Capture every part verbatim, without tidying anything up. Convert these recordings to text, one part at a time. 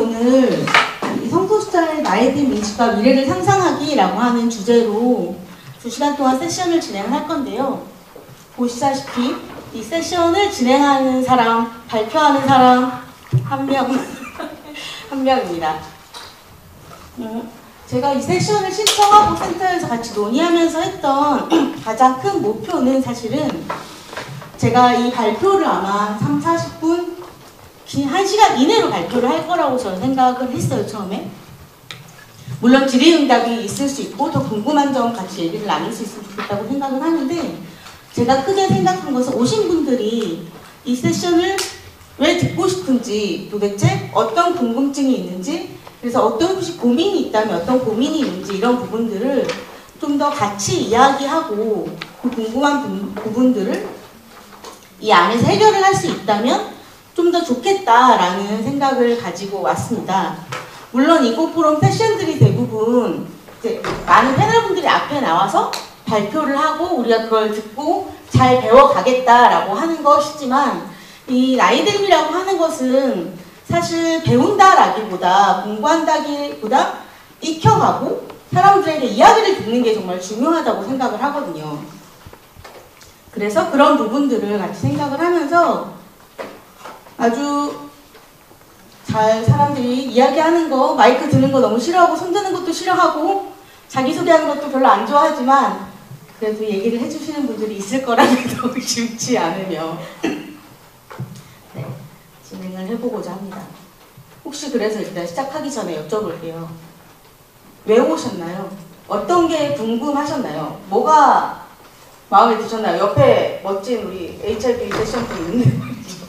오늘 이 성소수자의 나에 대한 인식과 미래를 상상하기라고 하는 주제로 두 시간 동안 세션을 진행할 건데요. 보시다시피 이 세션을 진행하는 사람, 발표하는 사람 한 명, 한 명입니다. 음, 제가 이 세션을 신청하고 센터에서 같이 논의하면서 했던 가장 큰 목표는 사실은 제가 이 발표를 아마 삼, 사십 분, 한 시간 이내로 발표를 할 거라고 저는 생각을 했어요, 처음에. 물론 질의응답이 있을 수 있고 더 궁금한 점 같이 얘기를 나눌 수 있으면 좋겠다고 생각을 하는데, 제가 크게 생각한 것은 오신 분들이 이 세션을 왜 듣고 싶은지, 도대체 어떤 궁금증이 있는지, 그래서 어떤 혹시 고민이 있다면 어떤 고민이 있는지, 이런 부분들을 좀 더 같이 이야기하고 그 궁금한 부, 부분들을 이 안에서 해결을 할 수 있다면 좀 더 좋겠다라는 생각을 가지고 왔습니다. 물론 이곳 포럼 세션들이 대부분 이제 많은 패널분들이 앞에 나와서 발표를 하고 우리가 그걸 듣고 잘 배워가겠다라고 하는 것이지만, 이 나이들이라고 하는 것은 사실 배운다라기보다 공부한다기보다 익혀가고 사람들에게 이야기를 듣는 게 정말 중요하다고 생각을 하거든요. 그래서 그런 부분들을 같이 생각을 하면서 아주 잘 사람들이 이야기하는 거, 마이크 드는 거 너무 싫어하고 손 드는 것도 싫어하고 자기소개하는 것도 별로 안 좋아하지만 그래도 얘기를 해주시는 분들이 있을 거라는 게 의심치 않으며 네, 진행을 해보고자 합니다. 혹시 그래서 일단 시작하기 전에 여쭤볼게요. 왜 오셨나요? 어떤 게 궁금하셨나요? 뭐가 마음에 드셨나요? 옆에 멋진 우리 에이치알피 세션도 있는데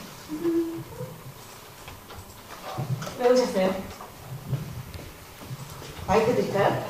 왜 오셨어요? 마이크 드릴까요?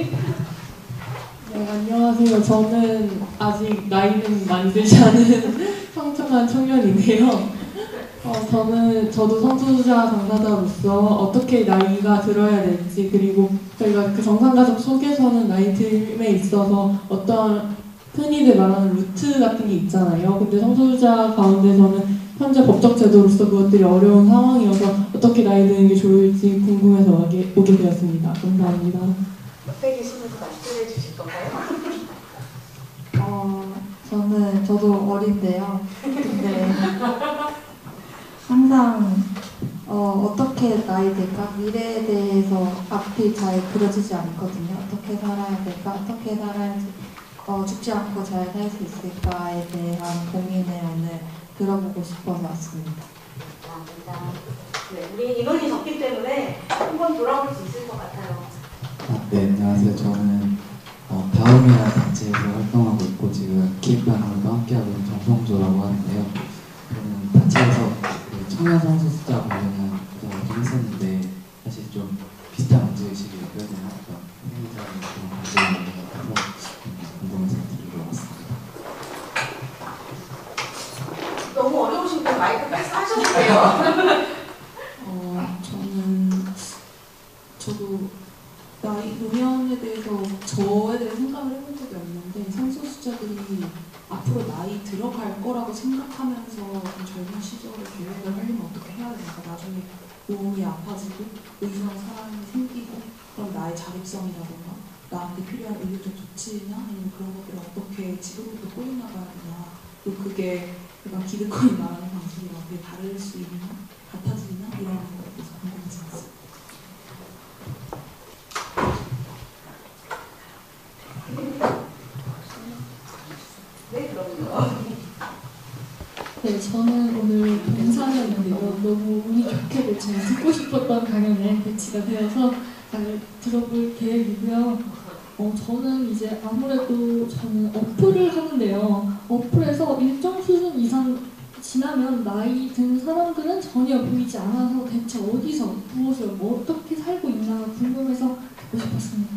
네, 안녕하세요. 저는 아직 나이는 많이 들지 않은 평정한 청년인데요. 어, 저는, 저도 성소수자 당사자로서 어떻게 나이가 들어야 될지, 그리고 저희가 그 정상가족 속에서는 나이 듦에 있어서 어떤 흔히들 말하는 루트 같은 게 있잖아요. 근데 성소수자 가운데서는 현재 법적 제도로서 그것들이 어려운 상황이어서 어떻게 나이 드는 게 좋을지 궁금해서 오게, 오게 되었습니다. 감사합니다. 옆에 계신 분도 말씀해 주실 건가요? 어, 저는, 저도 어린데요. 근데 항상 어, 어떻게 나이 들까? 미래에 대해서 앞이 잘 그려지지 않거든요. 어떻게 살아야 될까? 어떻게 살아야지 어, 죽지 않고 잘 살 수 있을까에 대한 고민을 오늘 들어보고 싶어서 왔습니다. 감사합니다. 네, 우리 인원이 적기 때문에 한번 돌아볼 수 있을 것 같아요. 아, 네, 안녕하세요. 저는 어, 다음이라는 단체에서 활동하고 있고 지금 기획단으로도 함께하고 있는 정성조라고 하는데요. 저는 단체에서 그 청년 성소수자 관련한 구성을 좀 했었는데 사실 좀 비슷한 문제의식이 느껴야 되는 어떤 행위자를 좀 가지고 있는 것 같아서 궁금해서 드리러 왔습니다. 너무 어려우신 분 마이크 패스하셔도 돼요. 어, 저는, 저도 나이 노년에 대해서 저에 대해 생각을 해본 적이 없는데, 성소수자들이 앞으로 나이 들어갈 거라고 생각하면서 좀 젊은 시절에 계획을 하려면 어떻게 해야 될까? 나중에 몸이 아파지고 의사한 사람이 생기고 그럼 나의 자립성이라던가 나한테 필요한 의료적 조치나 아니면 그런 것들을 어떻게 지금부터 꾸려나가야 되나, 또 그게 약간 기득권이 말하는 방식이랑 어떻게 다를 수 있나, 같아지나, 이런 거에 대해서 궁금해졌어요. 네, 그럼요. 네, 저는 오늘 봉사였는데요. 너무 운이 좋게도 제가 듣고 싶었던 강연에 배치가 되어서 잘 들어볼 계획이고요. 어, 저는 이제 아무래도 저는 어플을 하는데요. 어플에서 일정 수준 이상 지나면 나이 든 사람들은 전혀 보이지 않아서 대체 어디서, 무엇을, 뭐 어떻게 살고 있나 궁금해서 듣고 싶었습니다.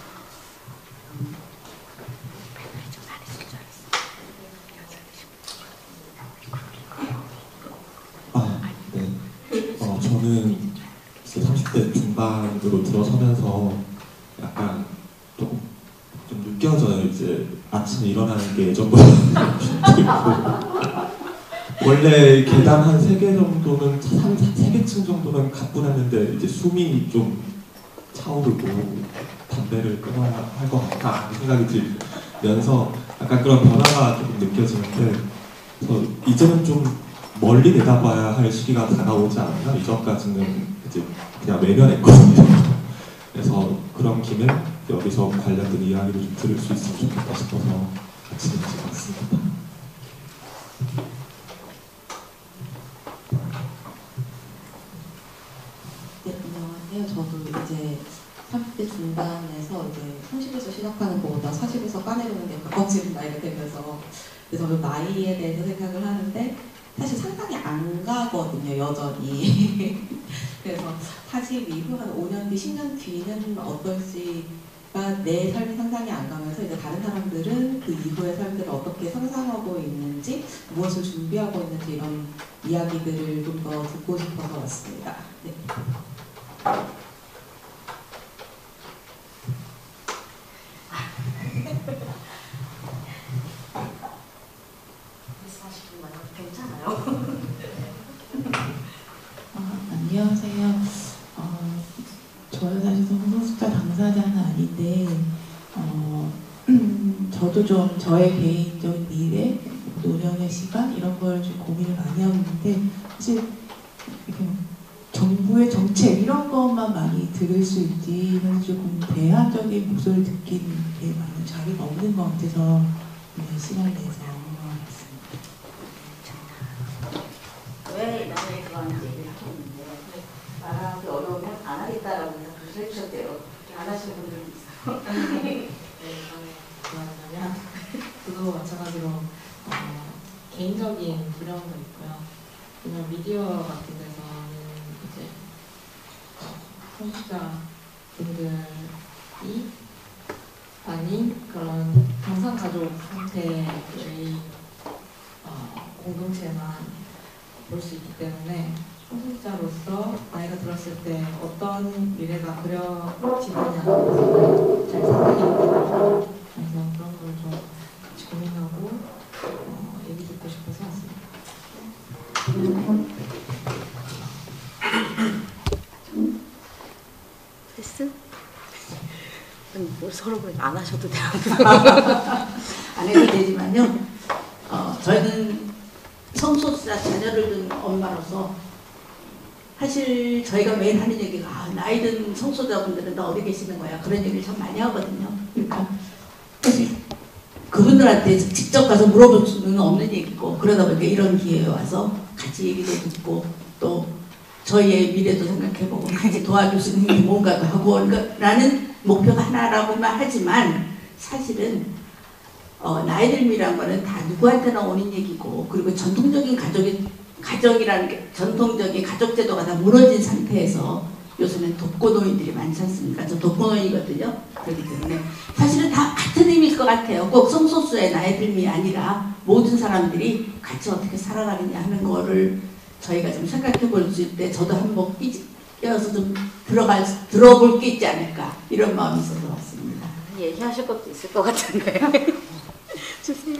아, 네. 어, 저는 삼십 대 중반으로 들어서면서 약간 조금 좀 느껴져요. 이제 아침에 일어나는 게 예전보다 힘들고 원래 계단 한 세 개 정도는, 한 세 개 층 정도는 가뿐했는데 이제 숨이 좀 차오르고 담배를 끊어야 할 것 같다 생각이 들면서 약간 그런 변화가 조금 느껴지는데, 그래서 이제는 좀 멀리 내다봐야 할 시기가 다가오지 않았나? 이전까지는 이제 그냥 외면했거든요. 그래서 그런 김에 여기서 관련된 이야기를 좀 들을 수 있으면 좋겠다 싶어서 같이 들어봤습니다. 네, 안녕하세요. 저도 이제 삼십 대 중반에서 이제 삼십에서 시작하는 것보다 사십에서 까내리는 게 가까워지는 나이가 되면서, 그래서 저도 나이에 대해서 생각을 하는데 사실 상상이 안 가거든요, 여전히. 그래서 사십 이후 한 오 년 뒤, 십 년 뒤는 어떨지가 내 삶이 상상이 안 가면서 이제 다른 사람들은 그 이후의 삶들을 어떻게 상상하고 있는지, 무엇을 준비하고 있는지 이런 이야기들을 좀 더 듣고 싶어서 왔습니다. 네. 괜찮아요. 아, 안녕하세요. 어, 저는 사실 성소수자 당사자는 아닌데, 어, 음, 저도 좀 저의 개인적인 미래, 노년의 시간 이런 걸 좀 고민을 많이 하고 있는데, 사실 이렇게 정부의 정책 이런 것만 많이 들을 수 있지, 사실 조금 대안적인 목소리를 듣기는 게 많은 자리가 없는 것 같아서 네, 시간 내서 왜 나는 그거하는지 얘기를 하고 있는데, 말하기 어려우면 안 하겠다라고 해서 해주셨대요. 안 하시는 분들도 있어요. 네, 그러면 그도 마찬가지로 어, 개인적인 두려움도 있고요. 그냥 미디어 같은 데서는 이제 성소수자 분들이 아닌 그런 병상 가족 상태의 어, 공동체만 볼 수 있기 때문에 성소수자로서 나이가 들었을 때 어떤 미래가 그려지느냐는 것을 잘 생각이 안 들어요. 그래서 그런 걸 좀 같이 고민하고 어, 얘기 듣고 싶어서 왔습니다. 됐어? 뭐 서로 안 하셔도 돼요. 안 해도 되지만요. 어, 저희는 성소수자 자녀를 둔 엄마로서 사실 저희가 매일 하는 얘기가 아, 나이 든 성소수자분들은 다 어디 계시는 거야 그런 얘기를 참 많이 하거든요. 그러니까 사실 그분들한테 직접 가서 물어볼 수는 없는 얘기고, 그러다 보니까 이런 기회에 와서 같이 얘기도 듣고 또 저희의 미래도 생각해보고 같이 도와줄 수 있는 게 뭔가 하고 라는 목표가 하나라고만 하지만, 사실은 어, 나이 들미란 거는 다 누구한테나 오는 얘기고, 그리고 전통적인 가족이, 가족이라는 게, 전통적인 가족 제도가 다 무너진 상태에서 요새는 독거노인들이 많지 않습니까? 저 독거노인이거든요. 그렇기 때문에 사실은 다 같은 의미일 것 같아요. 꼭 성소수의 나이 들미 아니라 모든 사람들이 같이 어떻게 살아가느냐 하는 거를 저희가 좀 생각해 볼 수 있을 때 저도 한번 끼어서 좀 들어갈, 들어볼 게 있지 않을까 이런 마음이 있어서 왔습니다. 얘기하실 것도 있을 것 같은데. 주세요.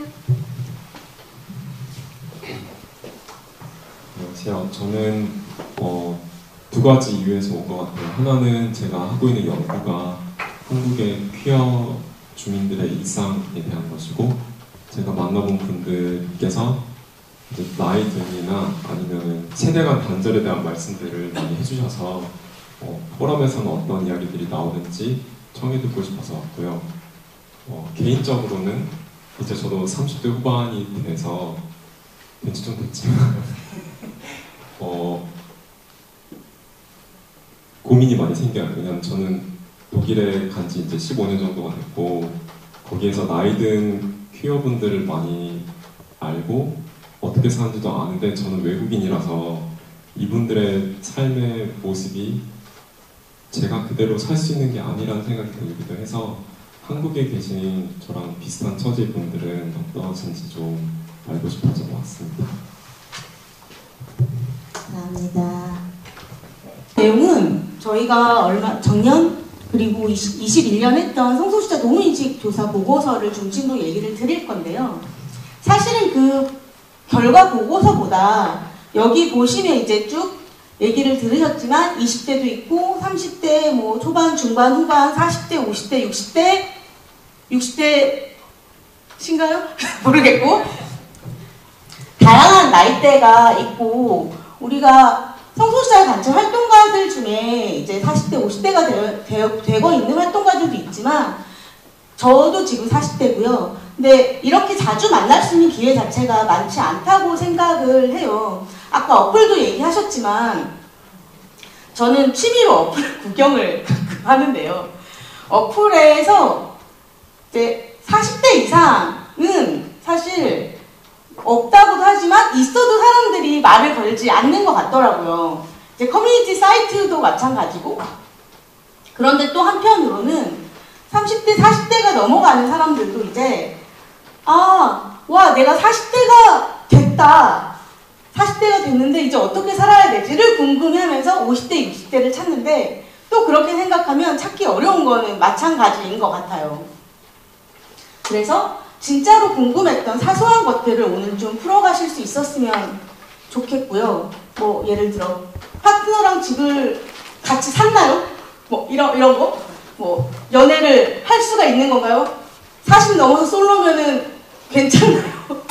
안녕하세요. 저는 어, 두 가지 이유에서 온 것 같아요. 하나는 제가 하고 있는 연구가 한국의 퀴어 주민들의 일상에 대한 것이고, 제가 만나본 분들께서 이제 나이 듦이나 아니면은 세대 간 단절에 대한 말씀들을 많이 해주셔서 어, 포럼에서는 어떤 이야기들이 나오는지 청해 듣고 싶어서 왔고요. 어, 개인적으로는 이제 저도 삼십 대 후반이 돼서 된지 좀 됐지만 어, 고민이 많이 생겨요. 왜냐면 저는 독일에 간 지 이제 십오 년 정도가 됐고, 거기에서 나이 든 퀴어분들을 많이 알고 어떻게 사는지도 아는데, 저는 외국인이라서 이분들의 삶의 모습이 제가 그대로 살 수 있는 게 아니라는 생각이 들기도 해서, 한국에 계신 저랑 비슷한 처지의 분들은 어떠신지 좀 알고 싶어서 왔습니다. 감사합니다. 내용은 저희가 얼마 작년 그리고 이십일 년 했던 성소수자 노무인식 조사 보고서를 중심으로 얘기를 드릴 건데요. 사실은 그 결과 보고서보다 여기 보시면 이제 쭉 얘기를 들으셨지만 이십 대도 있고 삼십 대 뭐 초반, 중반, 후반, 사십 대, 오십 대, 육십 대, 육십 대신가요? 모르겠고 다양한 나이대가 있고 우리가 성소수자 단체 활동가들 중에 이제 사십 대, 오십 대가 되어, 되어, 되고 있는 활동가들도 있지만 저도 지금 사십 대고요. 근데 이렇게 자주 만날 수 있는 기회 자체가 많지 않다고 생각을 해요. 아까 어플도 얘기하셨지만 저는 취미로 어플 구경을 하는데요. 어플에서 이제 사십 대 이상은 사실 없다고도 하지만 있어도 사람들이 말을 걸지 않는 것 같더라고요. 이제 커뮤니티 사이트도 마찬가지고 그런데 또 한편으로는 삼십 대, 사십 대가 넘어가는 사람들도 이제 아, 와 내가 사십 대가 됐다. 사십 대가 됐는데 이제 어떻게 살아야 되지를 궁금해하면서 오십 대, 육십 대를 찾는데 또 그렇게 생각하면 찾기 어려운 거는 마찬가지인 것 같아요. 그래서 진짜로 궁금했던 사소한 것들을 오늘 좀 풀어가실 수 있었으면 좋겠고요. 뭐 예를 들어 파트너랑 집을 같이 샀나요? 뭐 이런 이런 거? 뭐 연애를 할 수가 있는 건가요? 사십 넘어서 솔로면은 괜찮나요?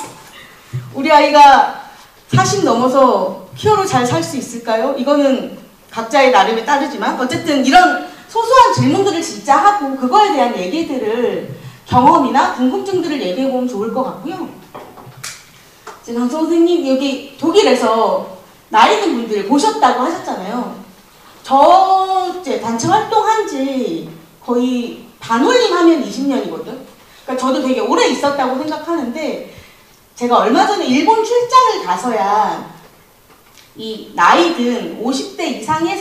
우리 아이가 사십 넘어서 퀴어로 잘 살 수 있을까요? 이거는 각자의 나름에 따르지만 어쨌든 이런 소소한 질문들을 진짜 하고 그거에 대한 얘기들을 경험이나 궁금증들을 얘기해보면 좋을 것 같고요. 이제 강성 선생님 여기 독일에서 나이 든 분들 보셨다고 하셨잖아요. 저 이제 단체 활동한 지 거의 반올림 하면 이십 년이거든. 그러니까 저도 되게 오래 있었다고 생각하는데 제가 얼마 전에 일본 출장을 가서야 이 나이 든 오십 대 이상의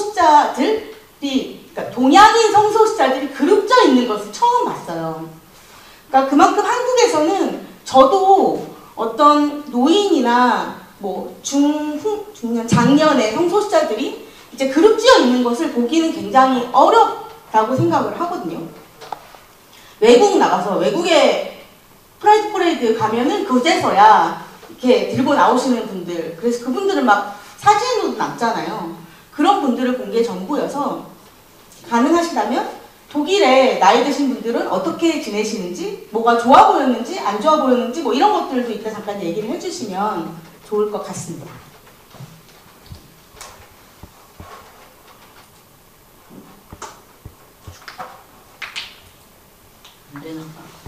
성소수자들이 그러니까 동양인 성소수자들이 그룹져 있는 것을 처음 봤어요. 그러니까 그만큼 한국에서는 저도 어떤 노인이나 뭐 중후, 중년, 장년의 성소수자들이 이제 그룹지어 있는 것을 보기는 굉장히 어렵다고 생각을 하거든요. 외국 나가서 외국에 프라이드 퍼레이드 가면은 그제서야 이렇게 들고 나오시는 분들, 그래서 그분들은 막 사진으로 남잖아요. 그런 분들을 본 게 전부여서 가능하시다면 독일에 나이 드신 분들은 어떻게 지내시는지, 뭐가 좋아 보였는지, 안 좋아 보였는지 뭐 이런 것들도 이따 잠깐 얘기를 해주시면 좋을 것 같습니다. 안 되나 봐.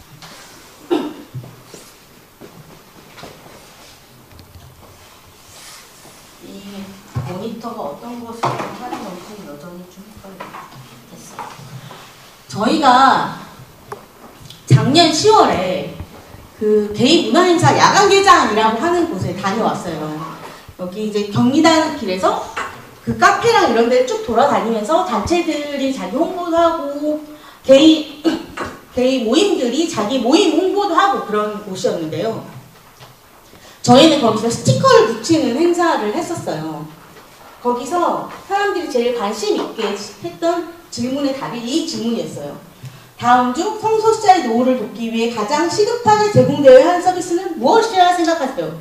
이 모니터가 어떤 것을 하는 건지 여전히 좀 헷갈리겠어요. 저희가 작년 시월에 그 게이 문화행사 야간개장이라고 하는 곳에 다녀왔어요. 여기 이제 경리단 길에서 그 카페랑 이런 데를 쭉 돌아다니면서 단체들이 자기 홍보도 하고 게이, 게이 모임들이 자기 모임 홍보도 하고 그런 곳이었는데요. 저희는 거기서 스티커를 붙이는 행사를 했었어요. 거기서 사람들이 제일 관심 있게 했던 질문의 답이 이 질문이었어요. 다음 중 성소수자의 노후를 돕기 위해 가장 시급하게 제공되어야 하는 서비스는 무엇이라 생각하세요?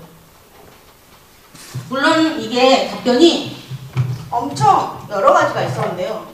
물론 이게 답변이 엄청 여러 가지가 있었는데요.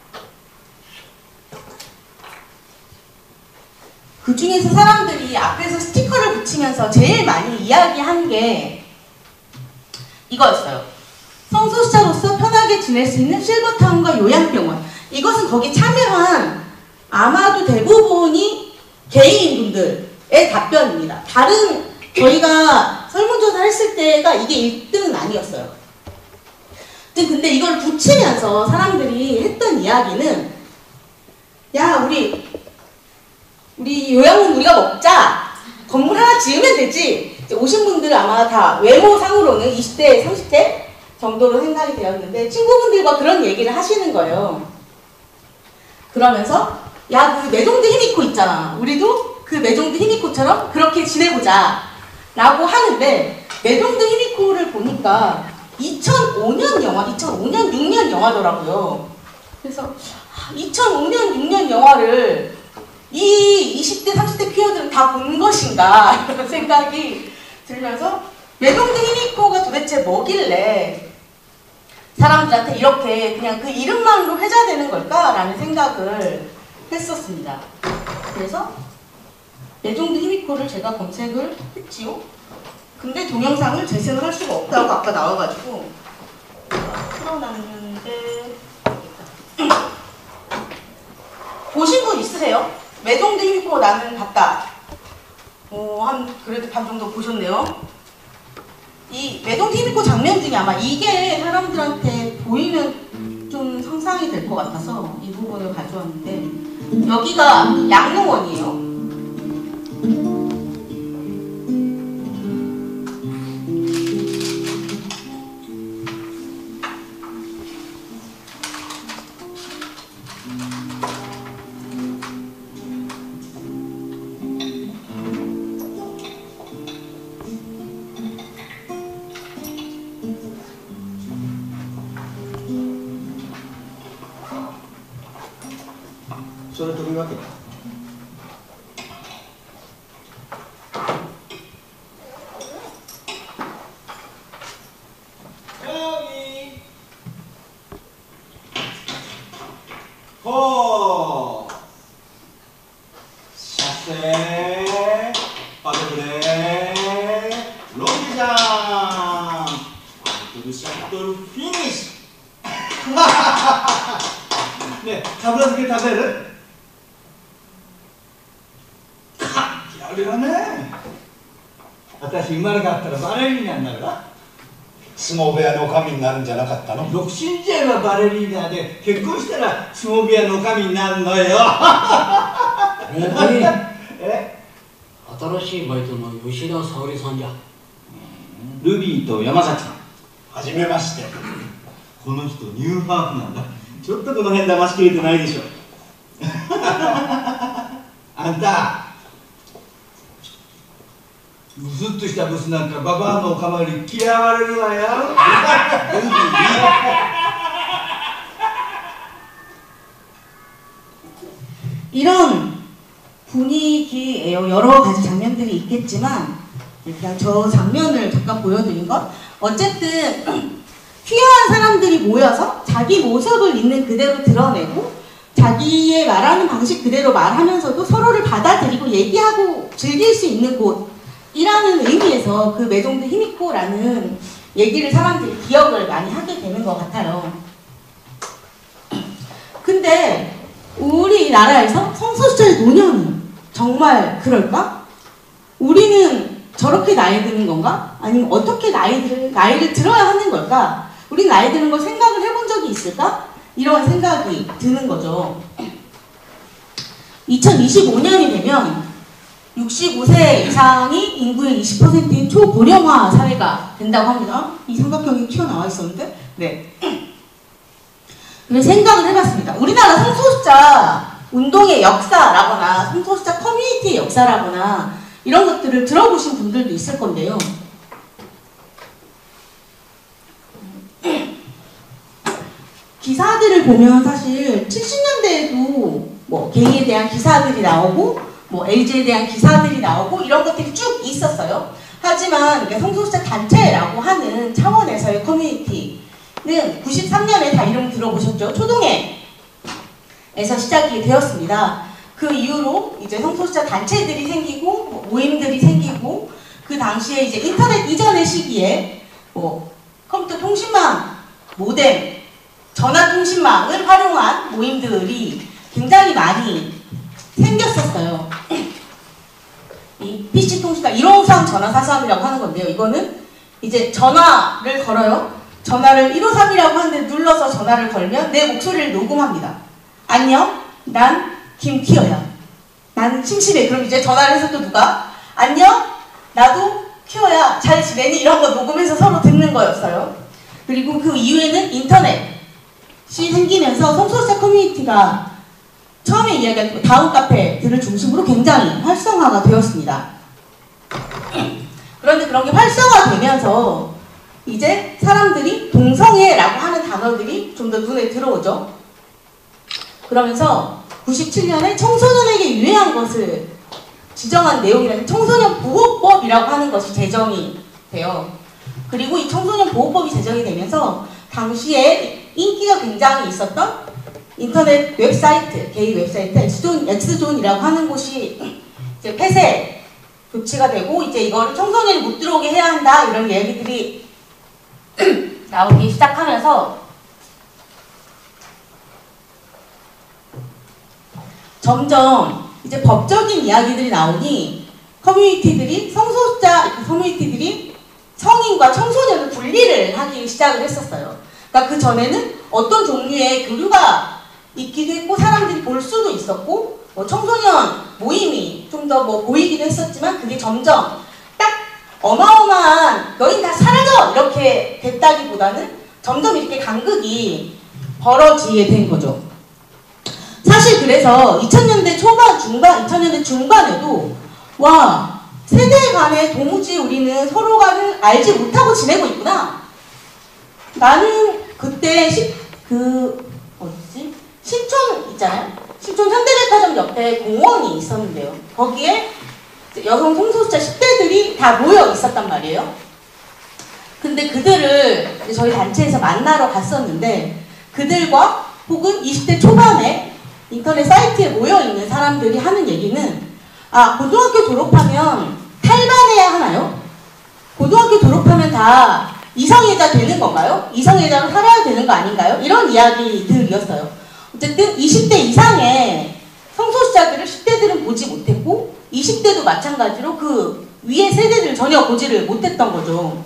그 중에서 사람들이 앞에서 스티커를 붙이면서 제일 많이 이야기한 게 이거였어요. 성소수자로서 편하게 지낼 수 있는 실버타운과 요양병원. 이것은 거기 참여한 아마도 대부분이 개인분들의 답변입니다. 다른 저희가 설문조사를 했을 때가 이게 일 등은 아니었어요. 근데 이걸 붙이면서 사람들이 했던 이야기는 야 우리 우리 요양원 우리가 먹자. 건물 하나 지으면 되지. 이제 오신 분들 아마 다 외모상으로는 이십 대, 삼십 대 정도로 생각이 되었는데 친구분들과 그런 얘기를 하시는 거예요. 그러면서 야, 그 매종대 히미코 있잖아. 우리도 그 매종대 히미코처럼 그렇게 지내보자 라고 하는데 매종대 히미코를 보니까 이천오 년 영화, 이천오 년, 육 년 영화더라고요. 그래서 이천오 년, 육 년 영화를 이 이십 대, 삼십 대 퀴어들은 다 본 것인가 이런 생각이 들면서 매동대 히미코가 도대체 뭐길래 사람들한테 이렇게 그냥 그 이름만으로 회자되는 걸까라는 생각을 했었습니다. 그래서 매동대 히미코를 제가 검색을 했지요. 근데 동영상을 재생을 할 수가 없다고 아까 나와가지고 풀어놨는데 보신 분 있으세요? 매동대 히미코 나는 봤다. 어, 한 그래도 반 정도 보셨네요. 이 매동대 히미코 장면 중에 아마 이게 사람들한테 보이면 좀 상상이 될 것 같아서 이 부분을 가져왔는데 여기가 양용원이에요. それというわけだ。ほう。射精。パドブレ。ロングジャンプ。アウトルシャットルフィニッシュ。ねえ、かぶら漬け食べる？あれはね、私生まれ変わったらバレリーナになるわ。相撲部屋の女将になるんじゃなかったの？独身時代はバレリーナで、結婚したら相撲部屋の女将になるのよ。え？ 新しいバイトの吉田沙織さんじゃ。 ルビーと山崎さん。はじめまして。この人ニューハーフなんだ。ちょっとこの辺騙しきれてないでしょ。あんた。ブスッとしたブスなんかババアのおかまより嫌われるわよ。 이런 분위기예요. 여러 가지 장면들이 있겠지만 일단 저 장면을 잠깐 보여드린 것 어쨌든 퀴어한 사람들이 모여서 자기 모습을 있는 그대로 드러내고 자기의 말하는 방식 그대로 말하면서도 서로를 받아들이고 얘기하고 즐길 수 있는 곳 이라는 의미에서 그 매동대 히미코라는 얘기를 사람들이 기억을 많이 하게 되는 것 같아요. 근데 우리나라에서 성소수자의 노년은 정말 그럴까? 우리는 저렇게 나이 드는 건가? 아니면 어떻게 나이를, 나이를 들어야 하는 걸까? 우리 나이 드는 걸 생각을 해본 적이 있을까? 이런 생각이 드는 거죠. 이천이십오 년이 되면 육십오 세 이상이 인구의 이십 퍼센트인 초고령화 사회가 된다고 합니다. 이 삼각형이 튀어나와 있었는데, 네. 그래서 생각을 해봤습니다. 우리나라 성소수자 운동의 역사라거나 성소수자 커뮤니티의 역사라거나 이런 것들을 들어보신 분들도 있을 건데요. 기사들을 보면 사실 칠십 년대에도 뭐 게이에 대한 기사들이 나오고 뭐 엘지에 대한 기사들이 나오고 이런 것들이 쭉 있었어요. 하지만 성소수자 단체라고 하는 차원에서의 커뮤니티는 구십삼 년에 다 이름 들어보셨죠? 초동회에서 시작이 되었습니다. 그 이후로 이제 성소수자 단체들이 생기고 모임들이 생기고 그 당시에 이제 인터넷 이전의 시기에 뭐 컴퓨터 통신망, 모뎀, 전화통신망을 활용한 모임들이 굉장히 많이 생겼었어요. 이 피씨 통신사 일오삼 전화사삼이라고 하는 건데요. 이거는 이제 전화를 걸어요. 전화를 일오삼이라고 하는데 눌러서 전화를 걸면 내 목소리를 녹음합니다. 안녕, 난 김퀴어야. 나는 심심해. 그럼 이제 전화를 해서 또 누가 안녕, 나도 퀴어야. 잘 지내니? 이런 거 녹음해서 서로 듣는 거였어요. 그리고 그 이후에는 인터넷이 생기면서 성소수자 커뮤니티가 처음에 이야기한 다운 카페들을 중심으로 굉장히 활성화가 되었습니다. 그런데 그런 게 활성화되면서 이제 사람들이 동성애라고 하는 단어들이 좀 더 눈에 들어오죠. 그러면서 구십칠 년에 청소년에게 유해한 것을 지정한 내용이라는 청소년 보호법이라고 하는 것이 제정이 돼요. 그리고 이 청소년 보호법이 제정이 되면서 당시에 인기가 굉장히 있었던 인터넷 웹사이트, 게이 웹사이트 엑스존, 엑스존이라고 하는 곳이 이제 폐쇄 조치가 되고 이제 이거를 청소년이 못 들어오게 해야 한다 이런 얘기들이 나오기 시작하면서 점점 이제 법적인 이야기들이 나오니 커뮤니티들이 성소수자 커뮤니티들이 성인과 청소년을 분리를 하기 시작을 했었어요. 그러니까 그 전에는 어떤 종류의 교류가 있기도 했고 사람들이 볼 수도 있었고 뭐 청소년 모임이 좀 더 뭐 보이기도 했었지만 그게 점점 딱 어마어마한 너희 다 사라져 이렇게 됐다기보다는 점점 이렇게 간극이 벌어지게 된 거죠. 사실 그래서 이천 년대 초반, 중반, 이천 년대 중반에도 와 세대 간에 도무지 우리는 서로가 알지 못하고 지내고 있구나. 나는 그때 시, 그 어디지? 신촌 있잖아요. 신촌 현대백화점 옆에 공원이 있었는데요. 거기에 여성 성소수자 십 대들이 다 모여 있었단 말이에요. 근데 그들을 저희 단체에서 만나러 갔었는데 그들과 혹은 이십 대 초반에 인터넷 사이트에 모여있는 사람들이 하는 얘기는 아 고등학교 졸업하면 탈반해야 하나요? 고등학교 졸업하면 다 이성애자 되는 건가요? 이성애자로 살아야 되는 거 아닌가요? 이런 이야기들이었어요. 어쨌든 이십 대 이상의 성소수자들을 십 대들은 보지 못했고 이십 대도 마찬가지로 그 위의 세대들을 전혀 보지를 못했던 거죠.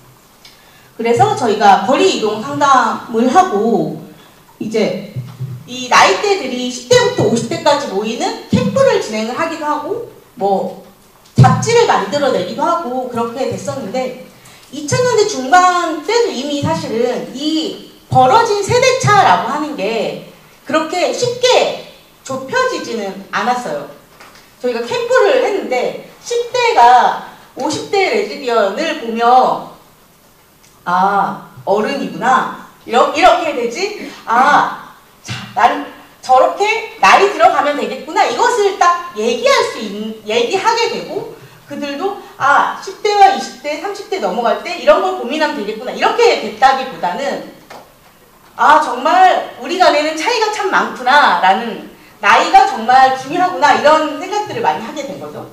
그래서 저희가 거리 이동 상담을 하고 이제 이 나이대들이 십 대부터 오십 대까지 모이는 캠프를 진행을 하기도 하고 뭐 잡지를 만들어내기도 하고 그렇게 됐었는데 이천 년대 중반 때도 이미 사실은 이 벌어진 세대차라고 하는 게 그렇게 쉽게 좁혀지지는 않았어요. 저희가 캠프를 했는데 십 대가 오십 대 레즈비언을 보며 아 어른이구나 이렇게, 이렇게 되지 아 자, 난 저렇게 나이 들어가면 되겠구나 이것을 딱 얘기할 수 있는 얘기하게 되고 그들도 아 십 대와 이십 대, 삼십 대 넘어갈 때 이런 걸 고민하면 되겠구나 이렇게 됐다기보다는 아 정말 우리 간에는 차이가 참 많구나 라는 나이가 정말 중요하구나 이런 생각들을 많이 하게 된 거죠.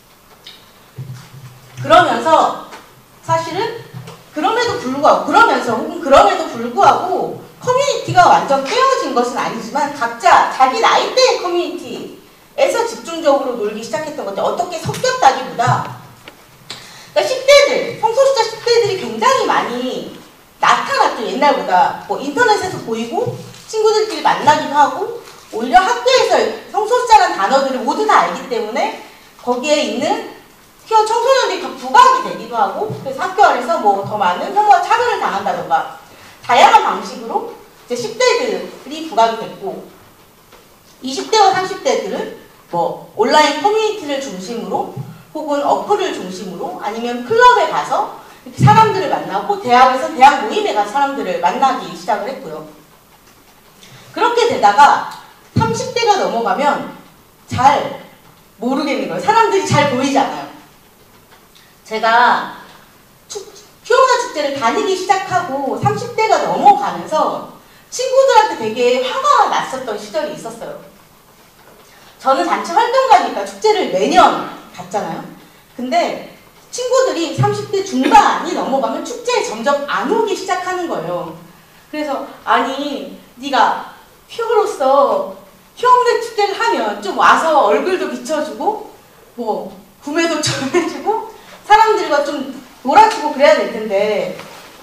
그러면서 사실은 그럼에도 불구하고 그러면서 혹은 그럼에도 불구하고 커뮤니티가 완전 깨어진 것은 아니지만 각자 자기 나이대의 커뮤니티에서 집중적으로 놀기 시작했던 건데 어떻게 섞였다기보다 그러니까 십 대들, 성소수자 십 대들이 굉장히 많이 나타났죠. 옛날보다 뭐 인터넷에서 보이고 친구들끼리 만나기도 하고 오히려 학교에서 성소수자라는 단어들을 모두 다 알기 때문에 거기에 있는 퀴어 청소년들이 더 부각이 되기도 하고 그래서 학교 안에서 뭐 더 많은 혐오와 차별을 당한다던가 다양한 방식으로 이제 십 대들이 부각이 됐고 이십 대와 삼십 대들은 뭐 온라인 커뮤니티를 중심으로 혹은 어플을 중심으로 아니면 클럽에 가서 이렇게 사람들을 만나고 대학에서 대학 모임에 가서 사람들을 만나기 시작을 했고요. 그렇게 되다가 삼십 대가 넘어가면 잘 모르겠는 거예요. 사람들이 잘 보이지 않아요. 제가 축, 피오나 축제를 다니기 시작하고 삼십 대가 넘어가면서 친구들한테 되게 화가 났었던 시절이 있었어요. 저는 단체 활동가니까 축제를 매년 갔잖아요. 근데 친구들이 삼십 대 중반이 넘어가면 축제에 점점 안 오기 시작하는 거예요. 그래서 아니 네가 피오로서 피오무대 축제를 하면 좀 와서 얼굴도 비춰주고 뭐 구매도 좀 해주고 사람들과 좀 놀아주고 그래야 될 텐데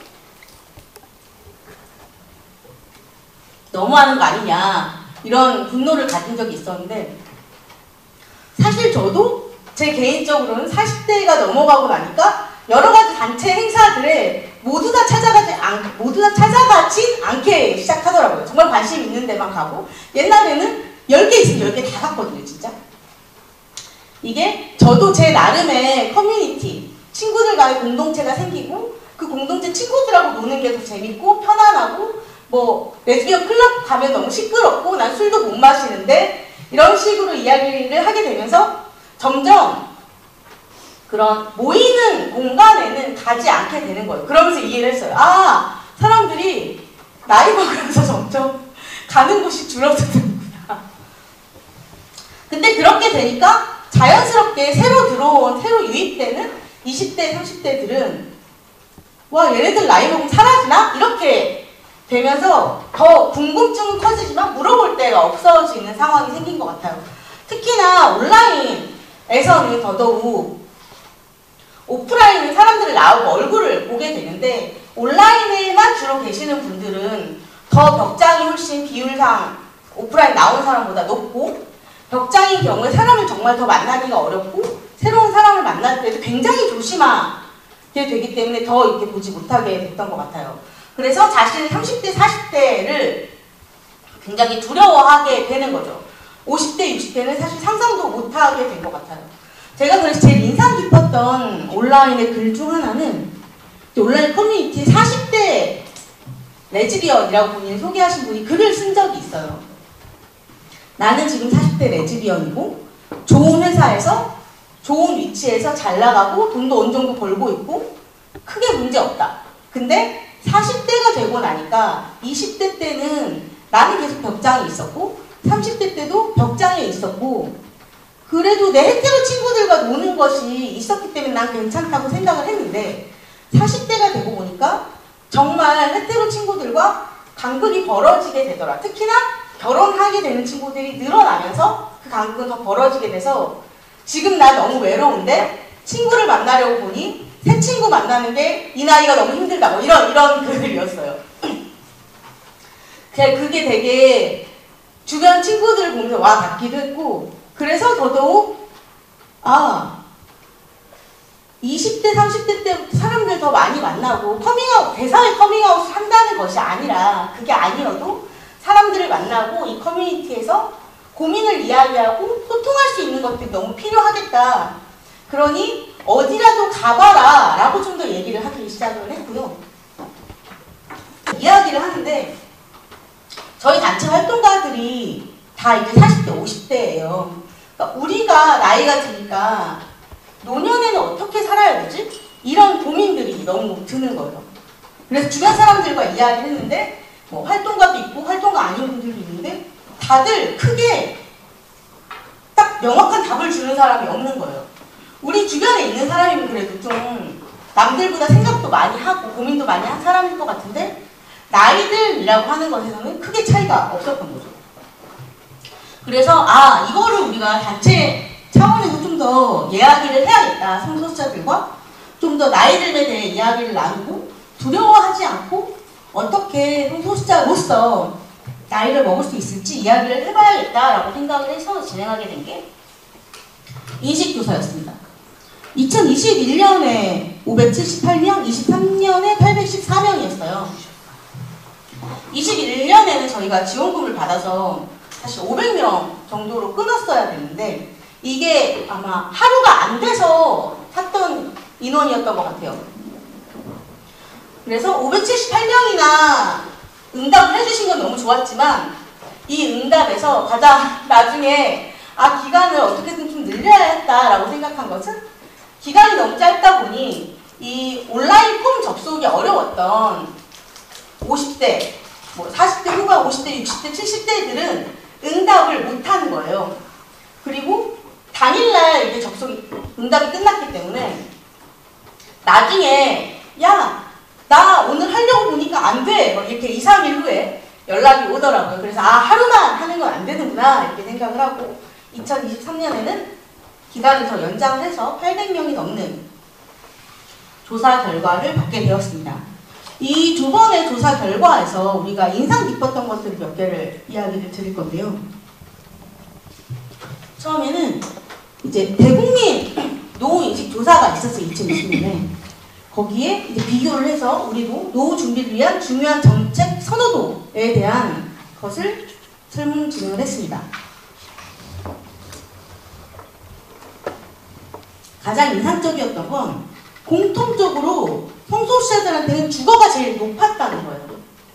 너무하는 거 아니냐 이런 분노를 가진 적이 있었는데 사실 저도 제 개인적으로는 사십 대가 넘어가고 나니까 여러 가지 단체 행사들에 모두 다 찾아가지 않, 모두 다 찾아가진 않게 시작하더라고요. 정말 관심 있는 데만 가고 옛날에는 열 개 있으면 열 개 다 갔거든요, 진짜. 이게 저도 제 나름의 커뮤니티, 친구들과의 공동체가 생기고 그 공동체 친구들하고 노는 게 더 재밌고 편안하고 뭐 레즈비언 클럽 가면 너무 시끄럽고 난 술도 못 마시는데 이런 식으로 이야기를 하게 되면서 점점 그런 모이는 공간에는 가지 않게 되는 거예요. 그러면서 이해를 했어요. 아, 사람들이 나이 먹으면서 점점 가는 곳이 줄어드는구나. 근데 그렇게 되니까 자연스럽게 새로 들어온, 새로 유입되는 이십 대, 삼십 대들은 와, 얘네들 나이 먹으면 사라지나? 이렇게 되면서 더 궁금증은 커지지만 물어볼 데가 없어지는 상황이 생긴 것 같아요. 특히나 온라인에서는 더더욱 오프라인은 사람들을 나오고 얼굴을 보게 되는데 온라인에만 주로 계시는 분들은 더 벽장이 훨씬 비율상 오프라인 나온 사람보다 높고 벽장인 경우에 사람을 정말 더 만나기가 어렵고 새로운 사람을 만날 때도 굉장히 조심하게 되기 때문에 더 이렇게 보지 못하게 됐던 것 같아요. 그래서 자신의 삼십 대, 사십 대를 굉장히 두려워하게 되는 거죠. 오십 대, 육십 대는 사실 상상도 못하게 된 것 같아요. 제가 그래서 제일 인상 깊었던 온라인의 글 중 하나는 온라인 커뮤니티에 사십 대 레즈비언이라고 본인을 소개하신 분이 글을 쓴 적이 있어요. 나는 지금 사십 대 레즈비언이고 좋은 회사에서 좋은 위치에서 잘 나가고 돈도 어느 정도 벌고 있고 크게 문제 없다. 근데 사십 대가 되고 나니까 이십 대 때는 나는 계속 벽장에 있었고 삼십 대 때도 벽장에 있었고 그래도 내 헤테로 친구들과 노는 것이 있었기 때문에 난 괜찮다고 생각을 했는데 사십 대가 되고 보니까 정말 헤테로 친구들과 간극이 벌어지게 되더라. 특히나 결혼하게 되는 친구들이 늘어나면서 그 간극은 더 벌어지게 돼서 지금 나 너무 외로운데 친구를 만나려고 보니 새 친구 만나는 게 이 나이가 너무 힘들다. 뭐 이런 이런 글이었어요. 그게 되게 주변 친구들 보면서 와 닿기도 했고 그래서 더더욱 아 이십 대, 삼십 대 때 사람들 더 많이 만나고 커밍아웃, 대사의 커밍아웃을 한다는 것이 아니라 그게 아니어도 사람들을 만나고 이 커뮤니티에서 고민을 이야기하고 소통할 수 있는 것들이 너무 필요하겠다. 그러니 어디라도 가봐라 라고 좀 더 얘기를 하기 시작을 했고요. 이야기를 하는데 저희 단체 활동가들이 다 이제 사십 대, 오십 대예요. 그러니까 우리가 나이가 드니까 노년에는 어떻게 살아야 되지? 이런 고민들이 너무 드는 거예요. 그래서 주변 사람들과 이야기를 했는데 뭐 활동가도 있고 활동가 아닌 분들도 있는데 다들 크게 딱 명확한 답을 주는 사람이 없는 거예요. 우리 주변에 있는 사람이면 그래도 좀 남들보다 생각도 많이 하고 고민도 많이 한 사람일 것 같은데 나이들이라고 하는 것에서는 크게 차이가 없었던 거죠. 그래서 아 이거를 우리가 단체 차원에서 좀 더 이야기를 해야겠다. 성소수자들과 좀 더 나이들에 대해 이야기를 나누고 두려워하지 않고 어떻게 성소수자로서 나이를 먹을 수 있을지 이야기를 해봐야겠다라고 생각을 해서 진행하게 된 게 인식조사였습니다. 이천이십일 년에 오백칠십팔 명, 이십삼 년에 팔백십사 명이었어요. 이십일 년에는 저희가 지원금을 받아서 사실 오백 명 정도로 끊었어야 되는데 이게 아마 하루가 안 돼서 샀던 인원이었던 것 같아요. 그래서 오백칠십팔 명이나 응답을 해주신 건 너무 좋았지만 이 응답에서 가장 나중에 아 기간을 어떻게든 좀 늘려야겠다라고 생각한 것은 기간이 너무 짧다 보니 이 온라인 폼 접속이 어려웠던 오십 대, 뭐 사십 대 후반, 오십 대, 육십 대, 칠십 대들은 응답을 못하는 거예요. 그리고 당일날 이게 접속이 응답이 끝났기 때문에 나중에 야 나 오늘 하려고 보니까 안 돼. 막 이렇게 이, 삼 일 후에 연락이 오더라고요. 그래서 아 하루만 하는 건 안 되는구나 이렇게 생각을 하고 이천이십삼 년에는 기간을 더 연장을 해서 팔백 명이 넘는 조사 결과를 받게 되었습니다. 이 두 번의 조사 결과에서 우리가 인상 깊었던 것들 몇 개를 이야기를 드릴 건데요. 처음에는 이제 대국민 노후인식 조사가 있었어요. 이천이십 년에. 거기에 이제 비교를 해서 우리도 노후 준비를 위한 중요한 정책 선호도에 대한 것을 설문 진행을 했습니다. 가장 인상적이었던 건 공통적으로 성소수자들한테는 주거가 제일 높았다는 거예요.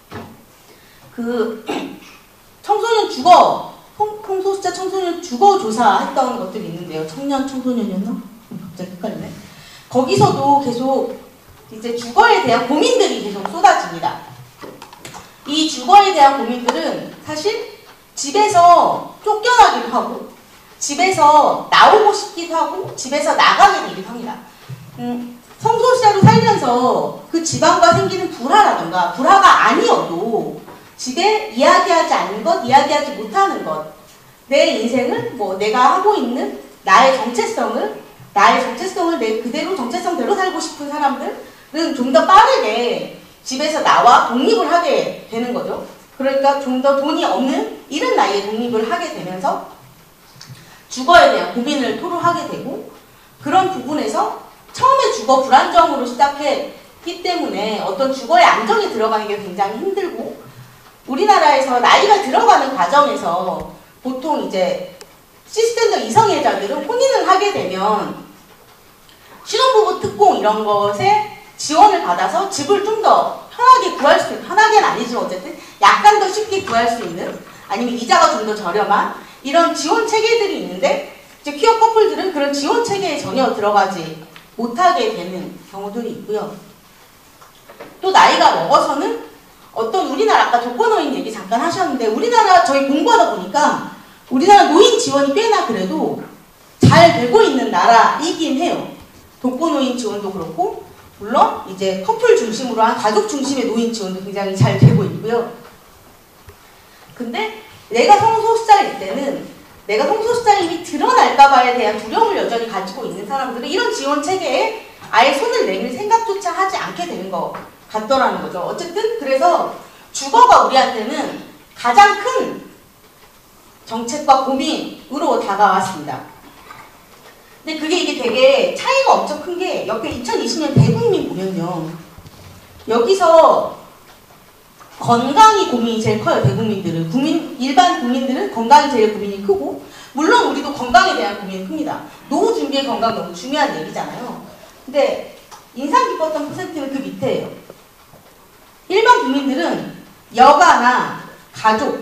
그 청소년 주거, 성소수자 청소년 주거 조사했던 것들이 있는데요. 청년 청소년이었나? 갑자기 헷갈리네. 거기서도 계속 이제 주거에 대한 고민들이 계속 쏟아집니다. 이 주거에 대한 고민들은 사실 집에서 쫓겨나기도 하고 집에서 나오고 싶기도 하고 집에서 나가게 되기도 합니다. 음, 성소수자로 살면서 그 집안과 생기는 불화라든가 불화가 아니어도 집에 이야기하지 않는 것, 이야기하지 못하는 것, 내 인생을 뭐 내가 하고 있는 나의 정체성을 나의 정체성을 내 그대로 정체성대로 살고 싶은 사람들은 좀 더 빠르게 집에서 나와 독립을 하게 되는 거죠. 그러니까 좀 더 돈이 없는 이른 나이에 독립을 하게 되면서 주거에 대한 고민을 토로하게 되고 그런 부분에서 처음에 주거 불안정으로 시작했기 때문에 어떤 주거의 안정이 들어가는 게 굉장히 힘들고 우리나라에서 나이가 들어가는 과정에서 보통 이제 시스템적 이성애자들은 혼인을 하게 되면 신혼부부 특공 이런 것에 지원을 받아서 집을 좀 더 편하게 구할 수 있는, 편하게는 아니지만 어쨌든 약간 더 쉽게 구할 수 있는 아니면 이자가 좀 더 저렴한 이런 지원 체계들이 있는데 이제 퀴어 커플들은 그런 지원 체계에 전혀 들어가지 못하게 되는 경우들이 있고요. 또 나이가 먹어서는 어떤 우리나라 아까 독거노인 얘기 잠깐 하셨는데 우리나라 저희 공부하다 보니까 우리나라 노인 지원이 꽤나 그래도 잘 되고 있는 나라이긴 해요. 독거노인 지원도 그렇고 물론 이제 커플 중심으로 한 가족 중심의 노인 지원도 굉장히 잘 되고 있고요. 근데 내가 성소수자일 때는 내가 성소수자임이 드러날까봐에 대한 두려움을 여전히 가지고 있는 사람들은 이런 지원 체계에 아예 손을 내밀 생각조차 하지 않게 되는 것 같더라는 거죠. 어쨌든 그래서 주거가 우리한테는 가장 큰 정책과 고민으로 다가왔습니다. 근데 그게 이게 되게 차이가 엄청 큰 게 옆에 이천이십 년 대국민 보면요. 여기서 건강이 고민이 제일 커요. 대국민들은. 국민, 일반 국민들은 건강이 제일 고민이 크고 물론 우리도 건강에 대한 고민이 큽니다. 노후 준비의 건강 너무 중요한 얘기잖아요. 근데 인상 깊었던 퍼센트는 그 밑에예요. 일반 국민들은 여가나 가족에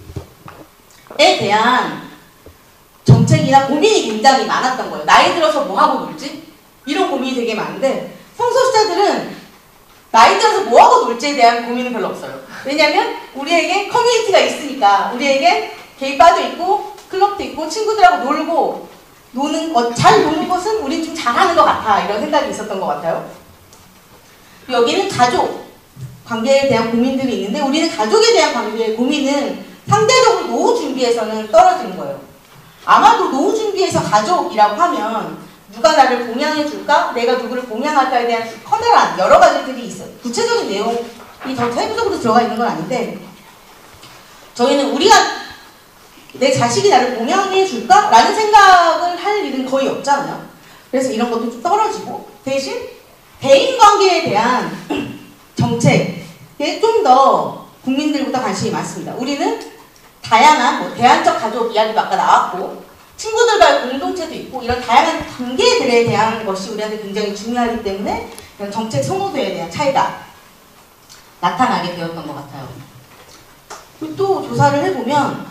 대한 정책이나 고민이 굉장히 많았던 거예요. 나이 들어서 뭐 하고 놀지? 이런 고민이 되게 많은데 성소수자들은 나이 들어서 뭐 하고 놀지에 대한 고민은 별로 없어요. 왜냐면 우리에게 커뮤니티가 있으니까 우리에게 게이바도 있고 클럽도 있고 친구들하고 놀고 노는 어, 잘 노는 것은 우린 좀 잘하는 것 같아 이런 생각이 있었던 것 같아요. 여기는 가족 관계에 대한 고민들이 있는데 우리는 가족에 대한 관계의 고민은 상대적으로 노후 준비에서는 떨어지는 거예요. 아마도 노후 준비에서 가족이라고 하면 누가 나를 봉양해 줄까? 내가 누구를 봉양할까에 대한 커다란 여러 가지들이 있어요. 구체적인 내용이 더 세부적으로 들어가 있는 건 아닌데 저희는 우리가 내 자식이 나를 봉양해 줄까? 라는 생각을 할 일은 거의 없잖아요. 그래서 이런 것도 좀 떨어지고 대신 대인관계에 대한 정책에 좀 더 국민들보다 관심이 많습니다. 우리는 다양한 뭐 대안적 가족 이야기도 아까 나왔고 친구들과의 공동체도 있고 이런 다양한 관계들에 대한 것이 우리한테 굉장히 중요하기 때문에 이런 정책 선호도에 대한 차이가 나타나게 되었던 것 같아요. 그리고 또 조사를 해보면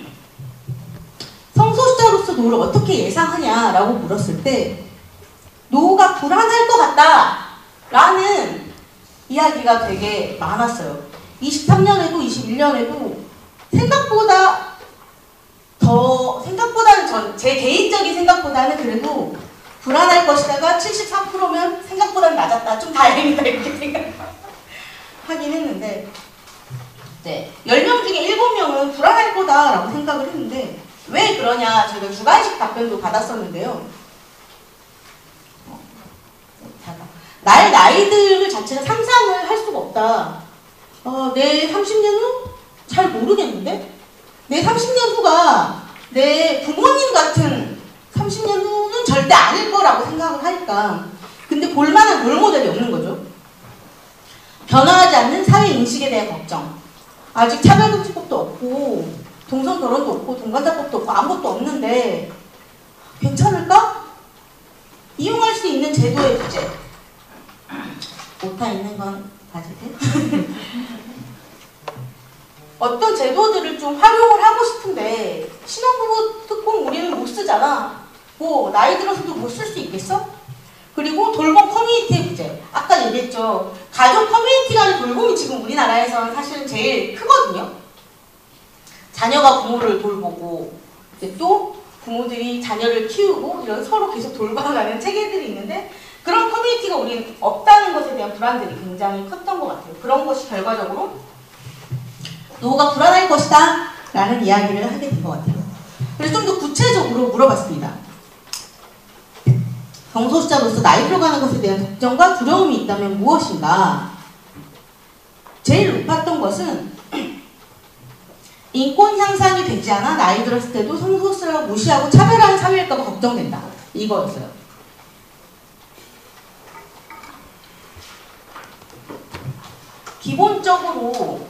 성소수자로서 노후를 어떻게 예상하냐라고 물었을 때 노후가 불안할 것 같다라는 이야기가 되게 많았어요. 이십삼 년에도 이십일 년에도 생각보다 더 생각보다는 전 제 개인적인 생각보다는 그래도 불안할 것이다가 칠십삼 퍼센트면 생각보다는 낮았다. 좀 다행이다 이렇게 생각하긴 했는데 네, 열 명 중에 일곱 명은 불안할 거다라고 생각을 했는데 왜 그러냐 저희가 주관식 답변도 받았었는데요. 어, 나의 나이들 자체가 상상을 할 수가 없다. 어, 내 삼십 년 후? 잘 모르겠는데? 내 삼십 년 후가 내 부모님 같은 삼십 년 후는 절대 아닐 거라고 생각을 하니까 근데 볼만한 롤모델이 없는 거죠. 변화하지 않는 사회 인식에 대한 걱정 아직 차별금지법도 없고 동성 결혼도 없고 동반자법도 없고 아무것도 없는데 괜찮을까? 이용할 수 있는 제도의 부재 오타 있는 건 봐주세요. 어떤 제도들을 좀 활용을 하고 싶은데 신혼부부 특공 우리는 못 쓰잖아. 뭐 나이 들어서도 못 쓸 수 있겠어? 그리고 그리고 돌봄 커뮤니티의 부재. 아까 얘기했죠. 가족 커뮤니티 간의 돌봄이 지금 우리나라에서는 사실은 제일 크거든요. 자녀가 부모를 돌보고 이제 또 부모들이 자녀를 키우고 이런 서로 계속 돌봐가는 체계들이 있는데 그런 커뮤니티가 우리는 없다는 것에 대한 불안들이 굉장히 컸던 것 같아요. 그런 것이 결과적으로 노후가 불안할 것이다 라는 이야기를 하게 된 것 같아요. 그래서 좀 더 구체적으로 물어봤습니다. 성소수자로서 나이 들어가는 것에 대한 걱정과 두려움이 있다면 무엇인가? 제일 높았던 것은 인권 향상이 되지 않아 나이 들었을 때도 성소수자라고 무시하고 차별하는 사회일까봐 걱정된다. 이거였어요. 기본적으로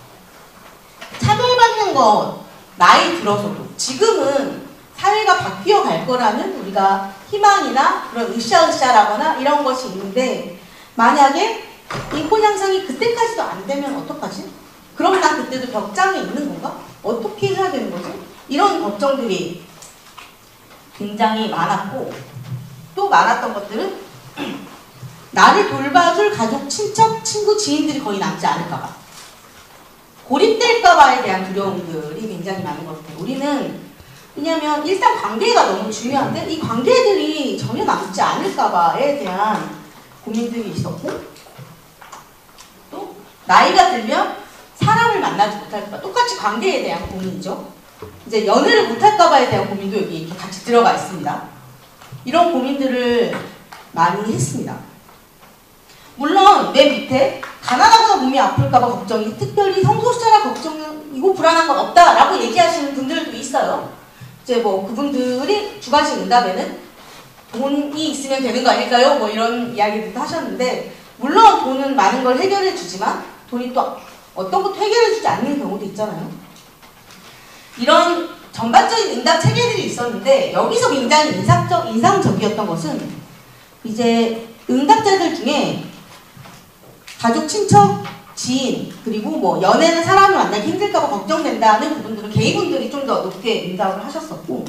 차별받는 것, 나이 들어서도 지금은 사회가 바뀌어 갈 거라는 우리가 희망이나 그런 으쌰으쌰라거나 이런 것이 있는데 만약에 인권 향상이 그때까지도 안 되면 어떡하지? 그럼 난 그때도 벽장에 있는 건가? 어떻게 해야 되는 거지? 이런 걱정들이 굉장히 많았고 또 많았던 것들은 나를 돌봐줄 가족, 친척, 친구, 지인들이 거의 남지 않을까봐 고립될까봐에 대한 두려움들이 굉장히 많은 것 같아요. 우리는 왜냐하면 일상 관계가 너무 중요한데 이 관계들이 전혀 남지 않을까봐에 대한 고민들이 있었고 또 나이가 들면 사람을 만나지 못할까 똑같이 관계에 대한 고민이죠. 이제 연애를 못할까봐에 대한 고민도 여기 이렇게 같이 들어가 있습니다. 이런 고민들을 많이 했습니다. 물론 맨 밑에 가난하거나 몸이 아플까봐 걱정이 특별히 성소수자라 걱정이고 불안한 건 없다라고 얘기하시는 분들도 있어요. 이제 뭐 그분들이 두 가지 응답에는 돈이 있으면 되는 거 아닐까요? 뭐 이런 이야기들도 하셨는데 물론 돈은 많은 걸 해결해 주지만 돈이 또 어떤 것도 해결해 주지 않는 경우도 있잖아요. 이런 전반적인 응답 체계들이 있었는데 여기서 굉장히 인상적, 인상적이었던 것은 이제 응답자들 중에 가족, 친척, 지인, 그리고 뭐 연애는 사람을 만나기 힘들까봐 걱정된다는 부분들은 게이분들이 좀 더 높게 응답을 하셨었고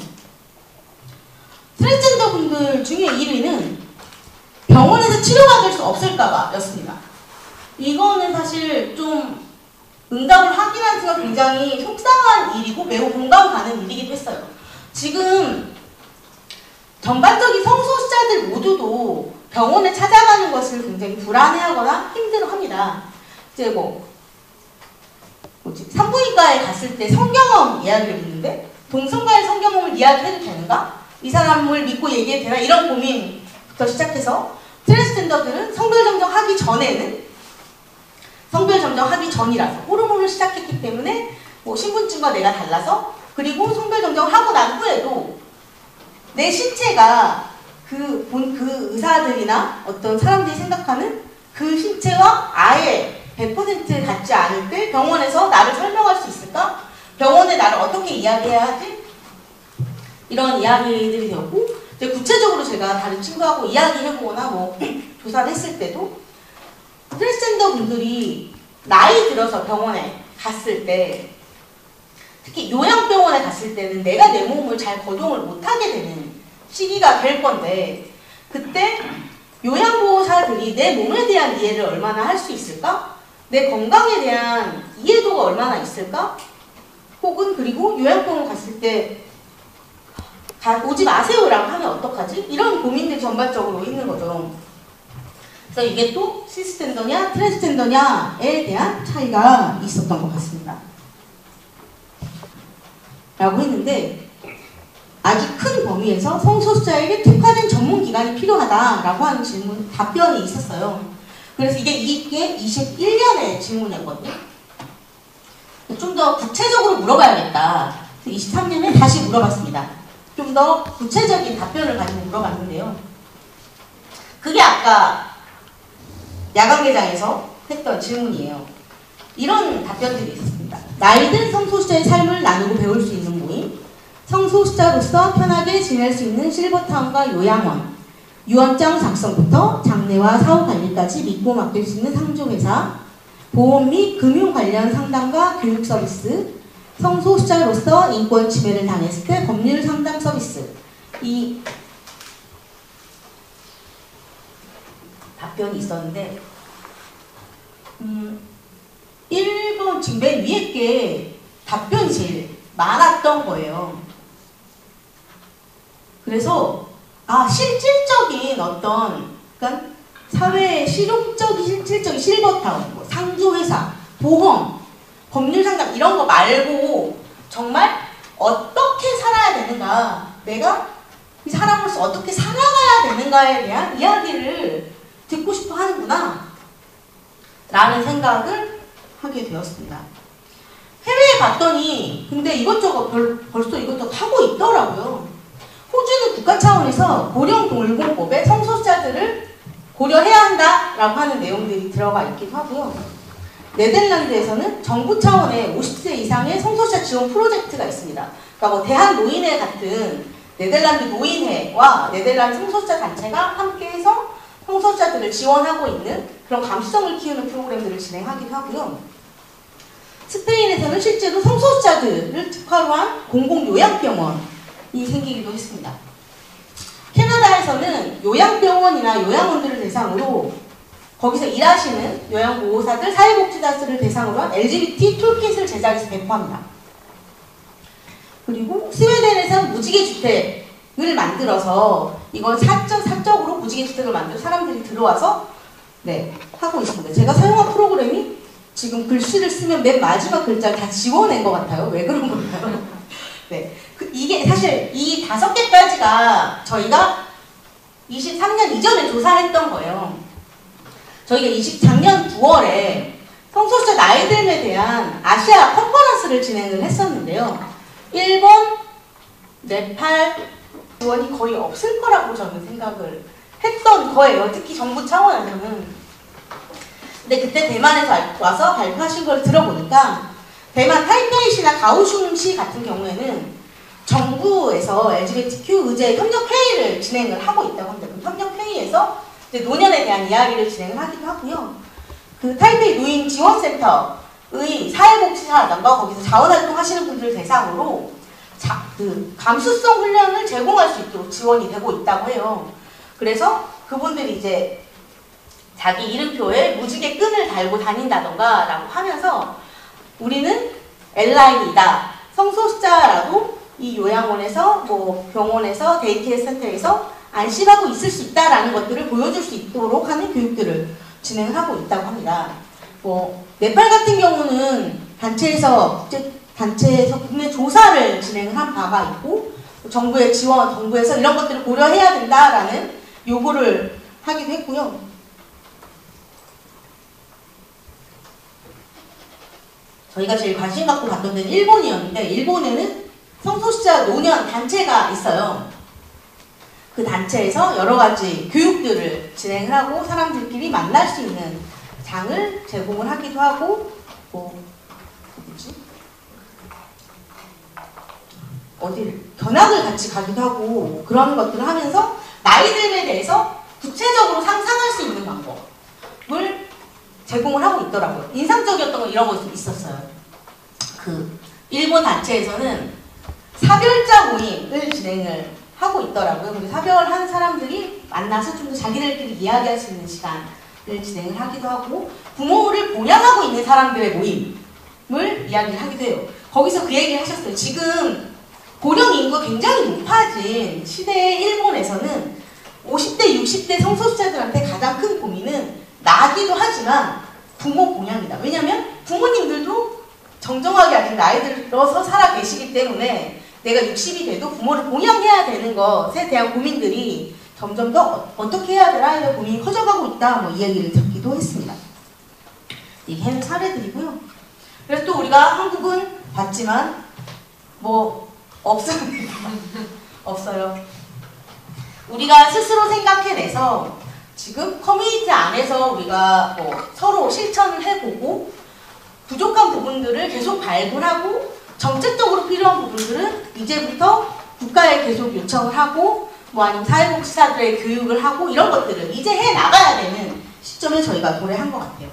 트랜스젠더 분들 중에 일 위는 병원에서 치료받을 수 없을까봐 였습니다. 이거는 사실 좀 응답을 하긴 하지만 굉장히 속상한 일이고 매우 공감 가는 일이기도 했어요. 지금 전반적인 성소수자들 모두도 병원에 찾아가는 것을 굉장히 불안해하거나 힘들어합니다. 이제 뭐 뭐지 산부인과에 갔을 때 성경험 이야기를 묻는데 동성과의 성경험을 이야기해도 되는가? 이 사람을 믿고 얘기해도 되나? 이런 고민부터 시작해서 트랜스젠더들은 성별 정정하기 전에는 성별 정정하기 전이라서 호르몬을 시작했기 때문에 뭐 신분증과 내가 달라서 그리고 성별 정정하고 난 후에도 내 신체가 그, 본, 그 의사들이나 어떤 사람들이 생각하는 그 신체와 아예 백 퍼센트 같지 않을 때 병원에서 나를 설명할 수 있을까? 병원에 나를 어떻게 이야기해야 하지? 이런 이야기들이 되었고 이제 구체적으로 제가 다른 친구하고 이야기해보거나 뭐 조사를 했을 때도 트랜스젠더 분들이 나이 들어서 병원에 갔을 때 특히 요양병원에 갔을 때는 내가 내 몸을 잘 거동을 못하게 되는 시기가 될 건데 그때 요양보호사들이 내 몸에 대한 이해를 얼마나 할 수 있을까? 내 건강에 대한 이해도가 얼마나 있을까? 혹은 그리고 요양병원 갔을 때 가, 오지 마세요라고 하면 어떡하지? 이런 고민들이 전반적으로 있는 거죠. 그래서 이게 또 시스젠더냐 트랜스젠더냐에 대한 차이가 있었던 것 같습니다. 라고 했는데 아주 큰 범위에서 성소수자에게 특화된 전문기관이 필요하다라고 하는 질문, 답변이 있었어요. 그래서 이게 이게 이십일 년의 질문이었거든요. 좀 더 구체적으로 물어봐야겠다. 이십삼 년에 다시 물어봤습니다. 좀 더 구체적인 답변을 가지고 물어봤는데요. 그게 아까 야간개장에서 했던 질문이에요. 이런 답변들이 있었습니다. 나이든 성소수자의 삶을 나누고 배울 수 있는 모임, 성소수자로서 편하게 지낼 수 있는 실버타운과 요양원, 유언장 작성부터 장례와 사후관리까지 믿고 맡길 수 있는 상조회사, 보험 및 금융 관련 상담과 교육 서비스, 성소수자로서 인권 침해를 당했을 때 법률 상담 서비스, 이 답변이 있었는데 음, 일 번 지금 맨 위에 게 답변이 제일 많았던 거예요. 그래서 아 실질적인 어떤 그러니까 사회의 실용적인 실질적인 실버타운, 뭐 상조회사, 보험, 법률 상담 이런 거 말고 정말 어떻게 살아야 되는가, 내가 이 사람으로서 어떻게 살아가야 되는가에 대한 이야기를 듣고 싶어 하는구나 라는 생각을 하게 되었습니다. 해외에 갔더니 근데 이것저것 벌, 벌써 이것저것 하고 있더라고요. 호주는 국가 차원에서 고령돌봄법에 성소수자들을 고려해야 한다라고 하는 내용들이 들어가 있기도 하고요. 네덜란드에서는 정부 차원의 오십 세 이상의 성소수자 지원 프로젝트가 있습니다. 그러니까 뭐 대한노인회 같은 네덜란드 노인회와 네덜란드 성소수자 단체가 함께해서 성소수자들을 지원하고 있는 그런 감수성을 키우는 프로그램들을 진행하기도 하고요. 스페인에서는 실제로 성소수자들을 특화로 한 공공요양병원이 생기기도 했습니다. 캐나다에서는 요양병원이나 요양원들을 대상으로 거기서 일하시는 요양보호사들, 사회복지사들을 대상으로 한 엘지비티 툴킷을 제작해서 배포합니다. 그리고 스웨덴에서 무지개주택을 만들어서 이건 사적, 사적으로 무지개주택을 만들어 사람들이 들어와서 네, 하고 있습니다. 제가 사용한 프로그램이 지금 글씨를 쓰면 맨 마지막 글자를 다 지워낸 것 같아요. 왜 그런 걸까요? 네, 그 이게 사실 이 다섯 개까지가 저희가 이십삼 년 이전에 조사했던 거예요. 저희가 이십 작년 구월에 성소수자 나이듦에 대한 아시아 컨퍼런스를 진행을 했었는데요. 일본, 네팔 지원이 거의 없을 거라고 저는 생각을 했던 거예요. 특히 정부 차원에서는. 근데 그때 대만에서 와서 발표하신 걸 들어보니까 대만 타이페이시나 가오슝시 같은 경우에는 정부에서 엘지비티큐 의제 협력회의를 진행을 하고 있다고 합니다. 그 협력회의에서 이제 노년에 대한 이야기를 진행을 하기도 하고요. 그 타이페이 노인 지원센터의 사회복지사라던가 거기서 자원활동 하시는 분들 대상으로 자, 그 감수성 훈련을 제공할 수 있도록 지원이 되고 있다고 해요. 그래서 그분들이 이제 자기 이름표에 무지개 끈을 달고 다닌다던가 라고 하면서 우리는 엘라인이다. 성소수자라도 이 요양원에서 뭐 병원에서 데이케어 센터에서 안심하고 있을 수 있다라는 것들을 보여줄 수 있도록 하는 교육들을 진행을 하고 있다고 합니다. 뭐 네팔 같은 경우는 단체에서 국제 단체에서 국내 조사를 진행을 한 바가 있고 정부의 지원, 정부에서 이런 것들을 고려해야 된다라는 요구를 하기도 했고요. 저희가 제일 관심 갖고 갔던 데는 일본이었는데 일본에는 성소수자 노년 단체가 있어요. 그 단체에서 여러 가지 교육들을 진행을 하고 사람들끼리 만날 수 있는 장을 제공을 하기도 하고 뭐 뭐지? 어디를 견학을 같이 가기도 하고 그런 것들을 하면서 나이듦에 대해서 구체적으로 상상할 수 있는 방법을 제공을 하고 있더라고요. 인상적이었던 건 이런 것도 있었어요. 그 일본 단체에서는 사별자 모임을 진행을 하고 있더라고요. 그리고 사별한 사람들이 만나서 좀 더 자기들끼리 이야기할 수 있는 시간을 진행을 하기도 하고 부모를 보양하고 있는 사람들의 모임을 이야기를 하기도 해요. 거기서 그 얘기를 하셨어요. 지금 고령 인구가 굉장히 높아진 시대의 일본에서는 오십 대, 육십 대 성소수자들한테 가장 큰 고민은 나기도 하지만 부모 봉양이다. 왜냐면 부모님들도 정정하게 아직 나이 들어서 살아 계시기 때문에 내가 육십이 돼도 부모를 봉양해야 되는 것에 대한 고민들이 점점 더 어떻게 해야 되나 이런 고민이 커져가고 있다. 뭐 이 얘기를 듣기도 했습니다. 이게 해외 사례들이고요. 그래서 또 우리가 한국은 봤지만 뭐 없습니다. 없어요. 우리가 스스로 생각해내서 지금 커뮤니티 안에서 우리가 뭐 서로 실천을 해보고 부족한 부분들을 계속 발굴하고 정책적으로 필요한 부분들은 이제부터 국가에 계속 요청을 하고 뭐 아니면 사회복지사들의 교육을 하고 이런 것들을 이제 해나가야 되는 시점에 저희가 도래한 것 같아요.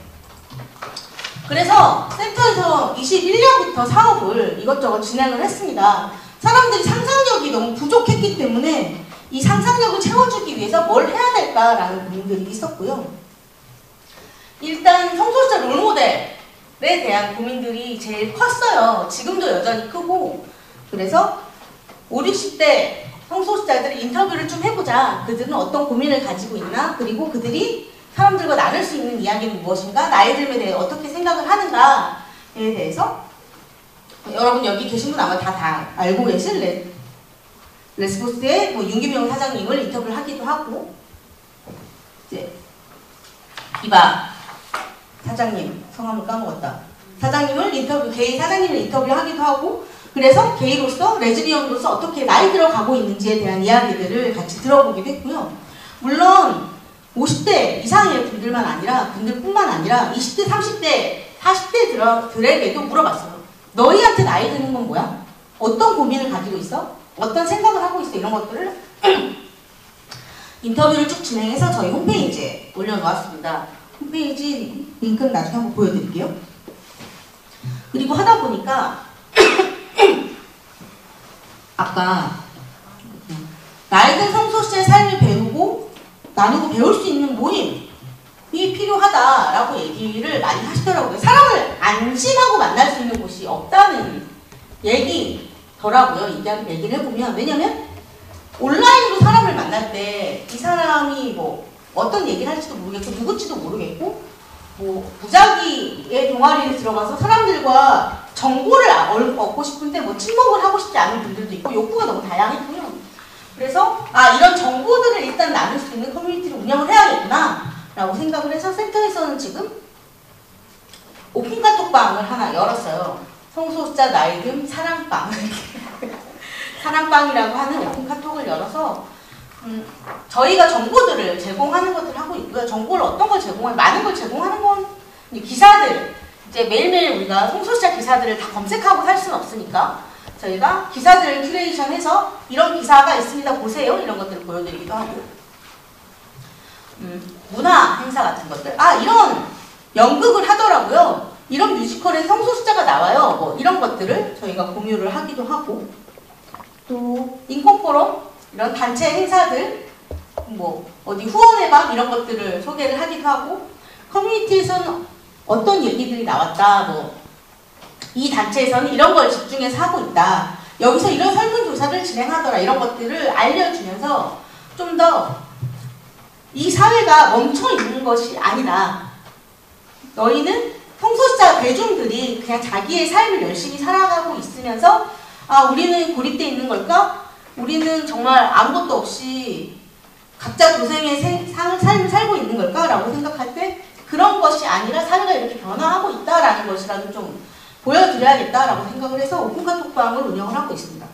그래서 센터에서 이십일 년부터 사업을 이것저것 진행을 했습니다. 사람들이 상상력이 너무 부족했기 때문에 이 상상력을 채워주기 위해서 뭘 해야 될까라는 고민들이 있었고요. 일단 성소수자 롤모델에 대한 고민들이 제일 컸어요. 지금도 여전히 크고. 그래서 오십, 육십 대 성소수자들 인터뷰를 좀 해보자. 그들은 어떤 고민을 가지고 있나? 그리고 그들이 사람들과 나눌 수 있는 이야기는 무엇인가? 나의 삶에 대해 어떻게 생각을 하는가에 대해서 여러분 여기 계신 분 아마 다, 다 알고 계실 레, 레스포스의 뭐 윤기명 사장님을 인터뷰를 하기도 하고, 이제 이봐 사장님, 성함을 까먹었다. 사장님을 인터뷰, 게이 사장님을 인터뷰하기도 하고, 그래서 게이로서, 레즈비언으로서 어떻게 나이 들어가고 있는지에 대한 이야기들을 같이 들어보기도 했고요. 물론 오십 대 이상의 분들만 아니라, 분들뿐만 아니라 이십 대, 삼십 대, 사십 대들에게도 물어봤어요. 너희한테 나이 드는 건 뭐야? 어떤 고민을 가지고 있어? 어떤 생각을 하고 있어? 이런 것들을 인터뷰를 쭉 진행해서 저희 홈페이지에 올려놓았습니다. 홈페이지 링크는 나중에 한번 보여드릴게요. 그리고 하다 보니까 아까 나이 든 성소수자의 삶을 배우고 나누고 배울 수 있는 모임이 필요하다라고 얘기를 많이 하시더라고요. 사람을 안심하고 만날 수 있는 곳이 없다는 얘기더라고요. 얘기를 해보면. 왜냐면 온라인으로 사람을 만날 때 이 사람이 뭐 어떤 얘기를 할지도 모르겠고 누구지도 모르겠고, 뭐 무작위의 동아리를 들어가서 사람들과 정보를 얻고 싶은데 뭐 친목을 하고 싶지 않은 분들도 있고 욕구가 너무 다양했고요. 그래서 아 이런 정보들을 일단 나눌 수 있는 커뮤니티를 운영을 해야겠구나 라고 생각을 해서 센터에서는 지금 오픈카톡방을 하나 열었어요. 성소수자 나이듦 사랑방 사랑방이라고 하는 오픈카톡을 열어서 음, 저희가 정보들을 제공하는 것들을 하고 있고요. 정보를 어떤 걸 제공할, 많은 걸 제공하는 건 기사들, 이제 매일매일 우리가 성소수자 기사들을 다 검색하고 살 수는 없으니까 저희가 기사들을 큐레이션해서 이런 기사가 있습니다. 보세요. 이런 것들을 보여드리기도 하고, 음, 문화 행사 같은 것들, 아 이런 연극을 하더라고요. 이런 뮤지컬에 성소수자가 나와요. 뭐 이런 것들을 저희가 공유를 하기도 하고, 또 인권포럼 이런 단체 행사들, 뭐 어디 후원의 밤 이런 것들을 소개를 하기도 하고, 커뮤니티에서는 어떤 얘기들이 나왔다, 뭐 이 단체에서는 이런 걸 집중해서 하고 있다, 여기서 이런 설문조사를 진행하더라, 이런 것들을 알려주면서 좀 더 이 사회가 멈춰있는 것이 아니다, 너희는 성소수자 대중들이 그냥 자기의 삶을 열심히 살아가고 있으면서 아 우리는 고립되어 있는 걸까? 우리는 정말 아무것도 없이 각자 도생의 생, 삶을 살고 있는 걸까? 라고 생각할 때 그런 것이 아니라 사회가 이렇게 변화하고 있다라는 것이라도 좀 보여드려야겠다라고 생각을 해서 오픈카톡방을 운영을 하고 있습니다.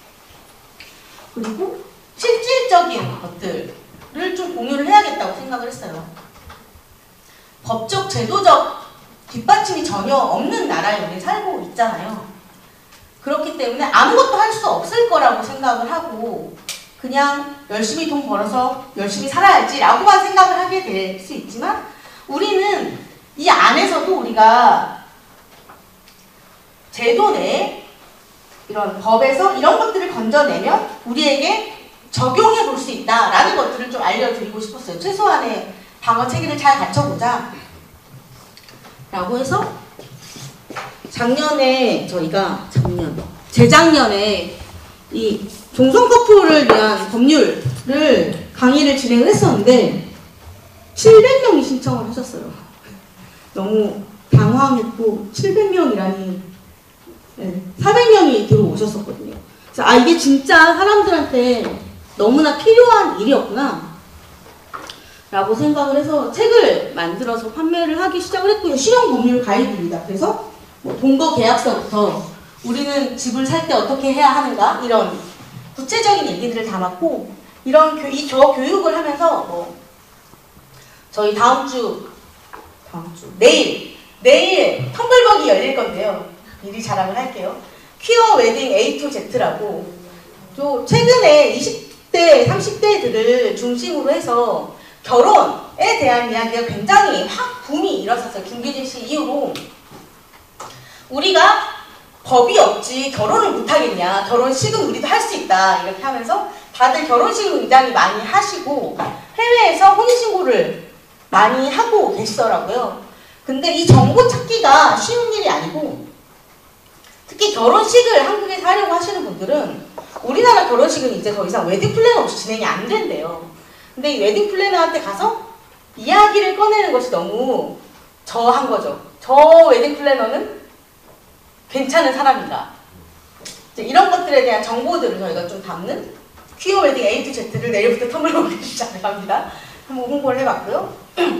그리고 실질적인 것들을 좀 공유를 해야겠다고 생각을 했어요. 법적, 제도적 뒷받침이 전혀 없는 나라에 우리 살고 있잖아요. 그렇기 때문에 아무것도 할 수 없을 거라고 생각을 하고 그냥 열심히 돈 벌어서 열심히 살아야지 라고만 생각을 하게 될 수 있지만, 우리는 이 안에서도 우리가 제도 내에 이런 법에서 이런 것들을 건져내면 우리에게 적용해 볼 수 있다라는 것들을 좀 알려드리고 싶었어요. 최소한의 방어 체계를 잘 갖춰보자 라고 해서 작년에 저희가 작년 재작년에 이 동성 커플을 위한 법률을 강의를 진행을 했었는데 칠백 명이 신청을 하셨어요. 너무 당황했고 칠백 명이라니 네, 사백 명이 들어오셨었거든요. 그래서 아 이게 진짜 사람들한테 너무나 필요한 일이었구나 라고 생각을 해서 책을 만들어서 판매를 하기 시작을 했고요. 실용 법률 가이드입니다. 그래서 뭐 동거 계약서부터 우리는 집을 살 때 어떻게 해야 하는가 이런 구체적인 얘기들을 담았고, 이런 교, 이 저 교육을 하면서 뭐 저희 다음 주 다음 주 내일 내일 텀블벅이 열릴 건데요. 미리 자랑을 할게요. 퀴어 웨딩 에이 투 제트라고 또 최근에 이십 대, 삼십 대들을 중심으로 해서 결혼에 대한 이야기가 굉장히 확 붐이 일어섰어요. 김규진 씨 이후로. 우리가 법이 없지 결혼을 못하겠냐, 결혼식은 우리도 할 수 있다 이렇게 하면서 다들 결혼식을 굉장히 많이 하시고 해외에서 혼인신고를 많이 하고 계시더라고요. 근데 이 정보 찾기가 쉬운 일이 아니고, 특히 결혼식을 한국에서 하려고 하시는 분들은 우리나라 결혼식은 이제 더 이상 웨딩 플래너 없이 진행이 안 된대요. 근데 이 웨딩 플래너한테 가서 이야기를 꺼내는 것이 너무 저한 거죠. 저 웨딩 플래너는 괜찮은 사람이다. 이제 이런 것들에 대한 정보들을 저희가 좀 담는 퀴어 웨딩 에이 투 제트를 내일부터 텀블러에 시작합니다. 한번 홍보를 해봤고요.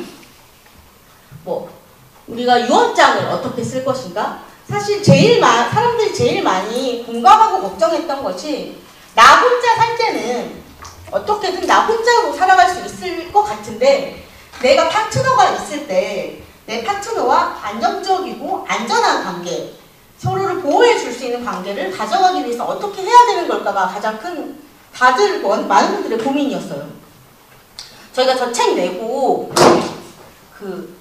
뭐 우리가 유언장을 어떻게 쓸 것인가? 사실 제일 많 사람들이 제일 많이 공감하고 걱정했던 것이 나 혼자 살 때는 어떻게든 나 혼자로 살아갈 수 있을 것 같은데 내가 파트너가 있을 때 내 파트너와 안정적이고 안전한 관계, 서로를 보호해 줄 수 있는 관계를 가져가기 위해서 어떻게 해야 되는 걸까가 가장 큰 다들 많은 분들의 고민이었어요. 저희가 저 책 내고 그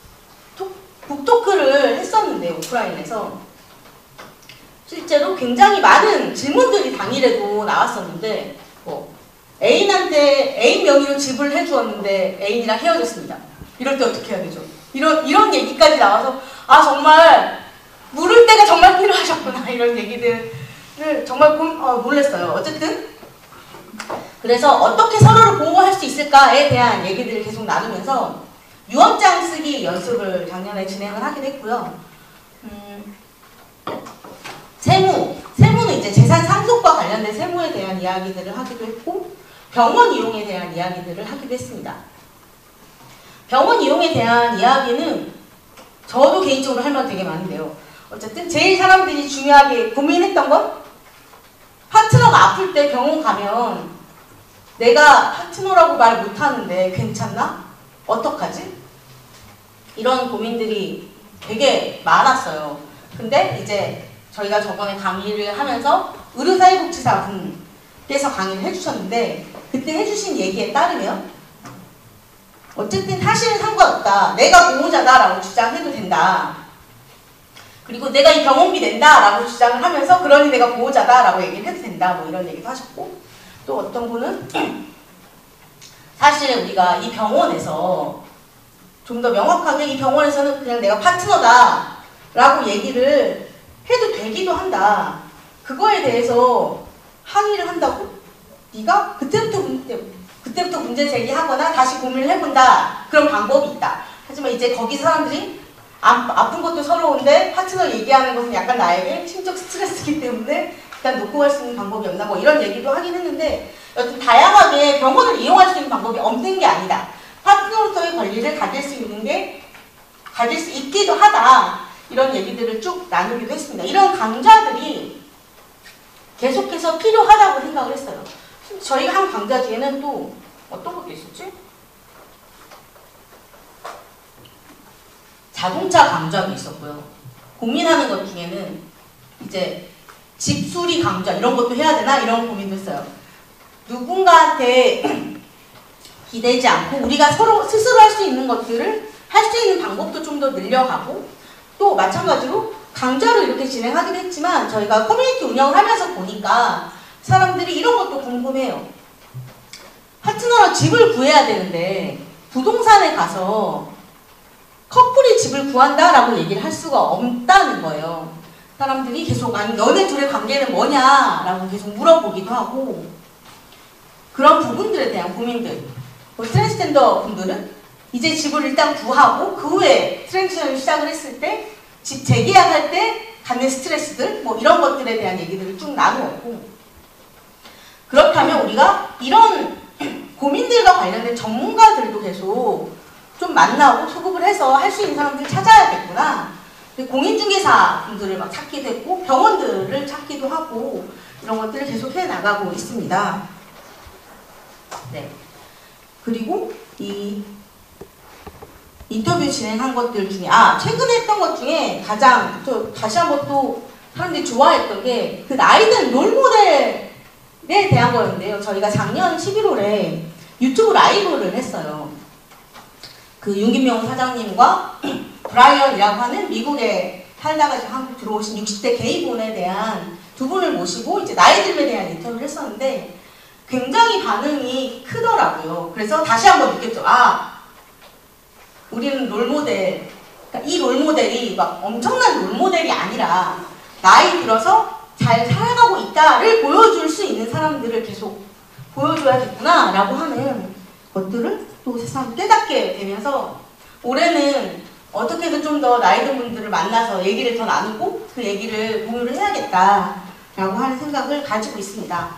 북토크를 했었는데 오프라인에서 실제로 굉장히 많은 질문들이 당일에도 나왔었는데 뭐 애인한테 애인 명의로 집을 해주었는데 애인이랑 헤어졌습니다. 이럴 때 어떻게 해야 되죠? 이런 이런 얘기까지 나와서 아 정말 물을 때가 정말 필요하셨구나 이런 얘기들을 정말 고, 어, 놀랐어요. 어쨌든 그래서 어떻게 서로를 보호할 수 있을까에 대한 얘기들을 계속 나누면서 유언장 쓰기 연습을 작년에 진행을 하긴 했고요. 음, 세무, 세무는 이제 재산 상속과 관련된 세무에 대한 이야기들을 하기도 했고 병원 이용에 대한 이야기들을 하기도 했습니다. 병원 이용에 대한 이야기는 저도 개인적으로 할 말 되게 많은데요. 어쨌든 제일 사람들이 중요하게 고민했던 건 파트너가 아플 때 병원 가면 내가 파트너라고 말 못하는데 괜찮나? 어떡하지? 이런 고민들이 되게 많았어요. 근데 이제 저희가 저번에 강의를 하면서 의료사회복지사 분께서 강의를 해주셨는데 그때 해주신 얘기에 따르면 어쨌든 사실은 상관없다. 내가 보호자다라고 주장해도 된다. 그리고 내가 이 병원비 낸다라고 주장을 하면서 그러니 내가 보호자다라고 얘기를 해도 된다. 뭐 이런 얘기도 하셨고 또 어떤 분은 사실 우리가 이 병원에서 좀 더 명확하게 이 병원에서는 그냥 내가 파트너다 라고 얘기를 해도 되기도 한다. 그거에 대해서 항의를 한다고? 네가 그때부터 문제, 그때부터 문제 제기하거나 다시 고민을 해본다. 그런 방법이 있다. 하지만 이제 거기서 사람들이 아, 아픈 것도 서러운데 파트너 얘기하는 것은 약간 나에게 심적 스트레스이기 때문에 일단 놓고 갈 수 있는 방법이 없나 뭐 이런 얘기도 하긴 했는데 여튼 다양하게 병원을 이용할 수 있는 방법이 없는 게 아니다. 파트너로서의 권리를 가질 수 있는 게 가질 수 있기도 하다. 이런 얘기들을 쭉 나누기도 했습니다. 이런 강좌들이 계속해서 필요하다고 생각을 했어요. 저희가 한 강좌 뒤에는 또 어떤 것도 있었지? 자동차 강좌도 있었고요. 고민하는 것 중에는 이제 집수리 강좌 이런 것도 해야 되나? 이런 고민도 했어요. 누군가한테 기대지 않고 우리가 서로 스스로 할 수 있는 것들을 할 수 있는 방법도 좀 더 늘려가고 또 마찬가지로 강좌로 이렇게 진행하긴 했지만 저희가 커뮤니티 운영을 하면서 보니까 사람들이 이런 것도 궁금해요. 파트너랑 집을 구해야 되는데 부동산에 가서 커플이 집을 구한다라고 얘기를 할 수가 없다는 거예요. 사람들이 계속 아니 너네 둘의 관계는 뭐냐라고 계속 물어보기도 하고 그런 부분들에 대한 고민들. 뭐 트랜스젠더 분들은 이제 집을 일단 구하고 그 후에 트랜지션을 시작을 했을 때 집 재계약할 때 갖는 스트레스들 뭐 이런 것들에 대한 얘기들을 쭉 나누었고 그렇다면 우리가 이런 고민들과 관련된 전문가들도 계속 좀 만나고 소급을 해서 할 수 있는 사람들을 찾아야겠구나. 공인중개사 분들을 막 찾기도 했고 병원들을 찾기도 하고 이런 것들을 계속 해나가고 있습니다. 네. 그리고 이 인터뷰 진행한 것들 중에 아 최근에 했던 것 중에 가장 또 다시 한번 또 사람들이 좋아했던 게 그 나이든 롤모델에 대한 거였는데요. 저희가 작년 십일월에 유튜브 라이브를 했어요. 그 윤김명 사장님과 브라이언이라고 하는 미국에 살다가 지금 한국 들어오신 육십 대 게이분에 대한 두 분을 모시고 이제 나이듦에 대한 인터뷰를 했었는데 굉장히 반응이 크더라고요. 그래서 다시 한번 느꼈죠. 아, 우리는 롤모델, 그러니까 이 롤모델이 막 엄청난 롤모델이 아니라 나이 들어서 잘 살아가고 있다를 보여줄 수 있는 사람들을 계속 보여줘야겠구나 라고 하는 것들을 또 세상 깨닫게 되면서 올해는 어떻게든 좀 더 나이 든 분들을 만나서 얘기를 더 나누고 그 얘기를 공유를 해야겠다 라고 하는 생각을 가지고 있습니다.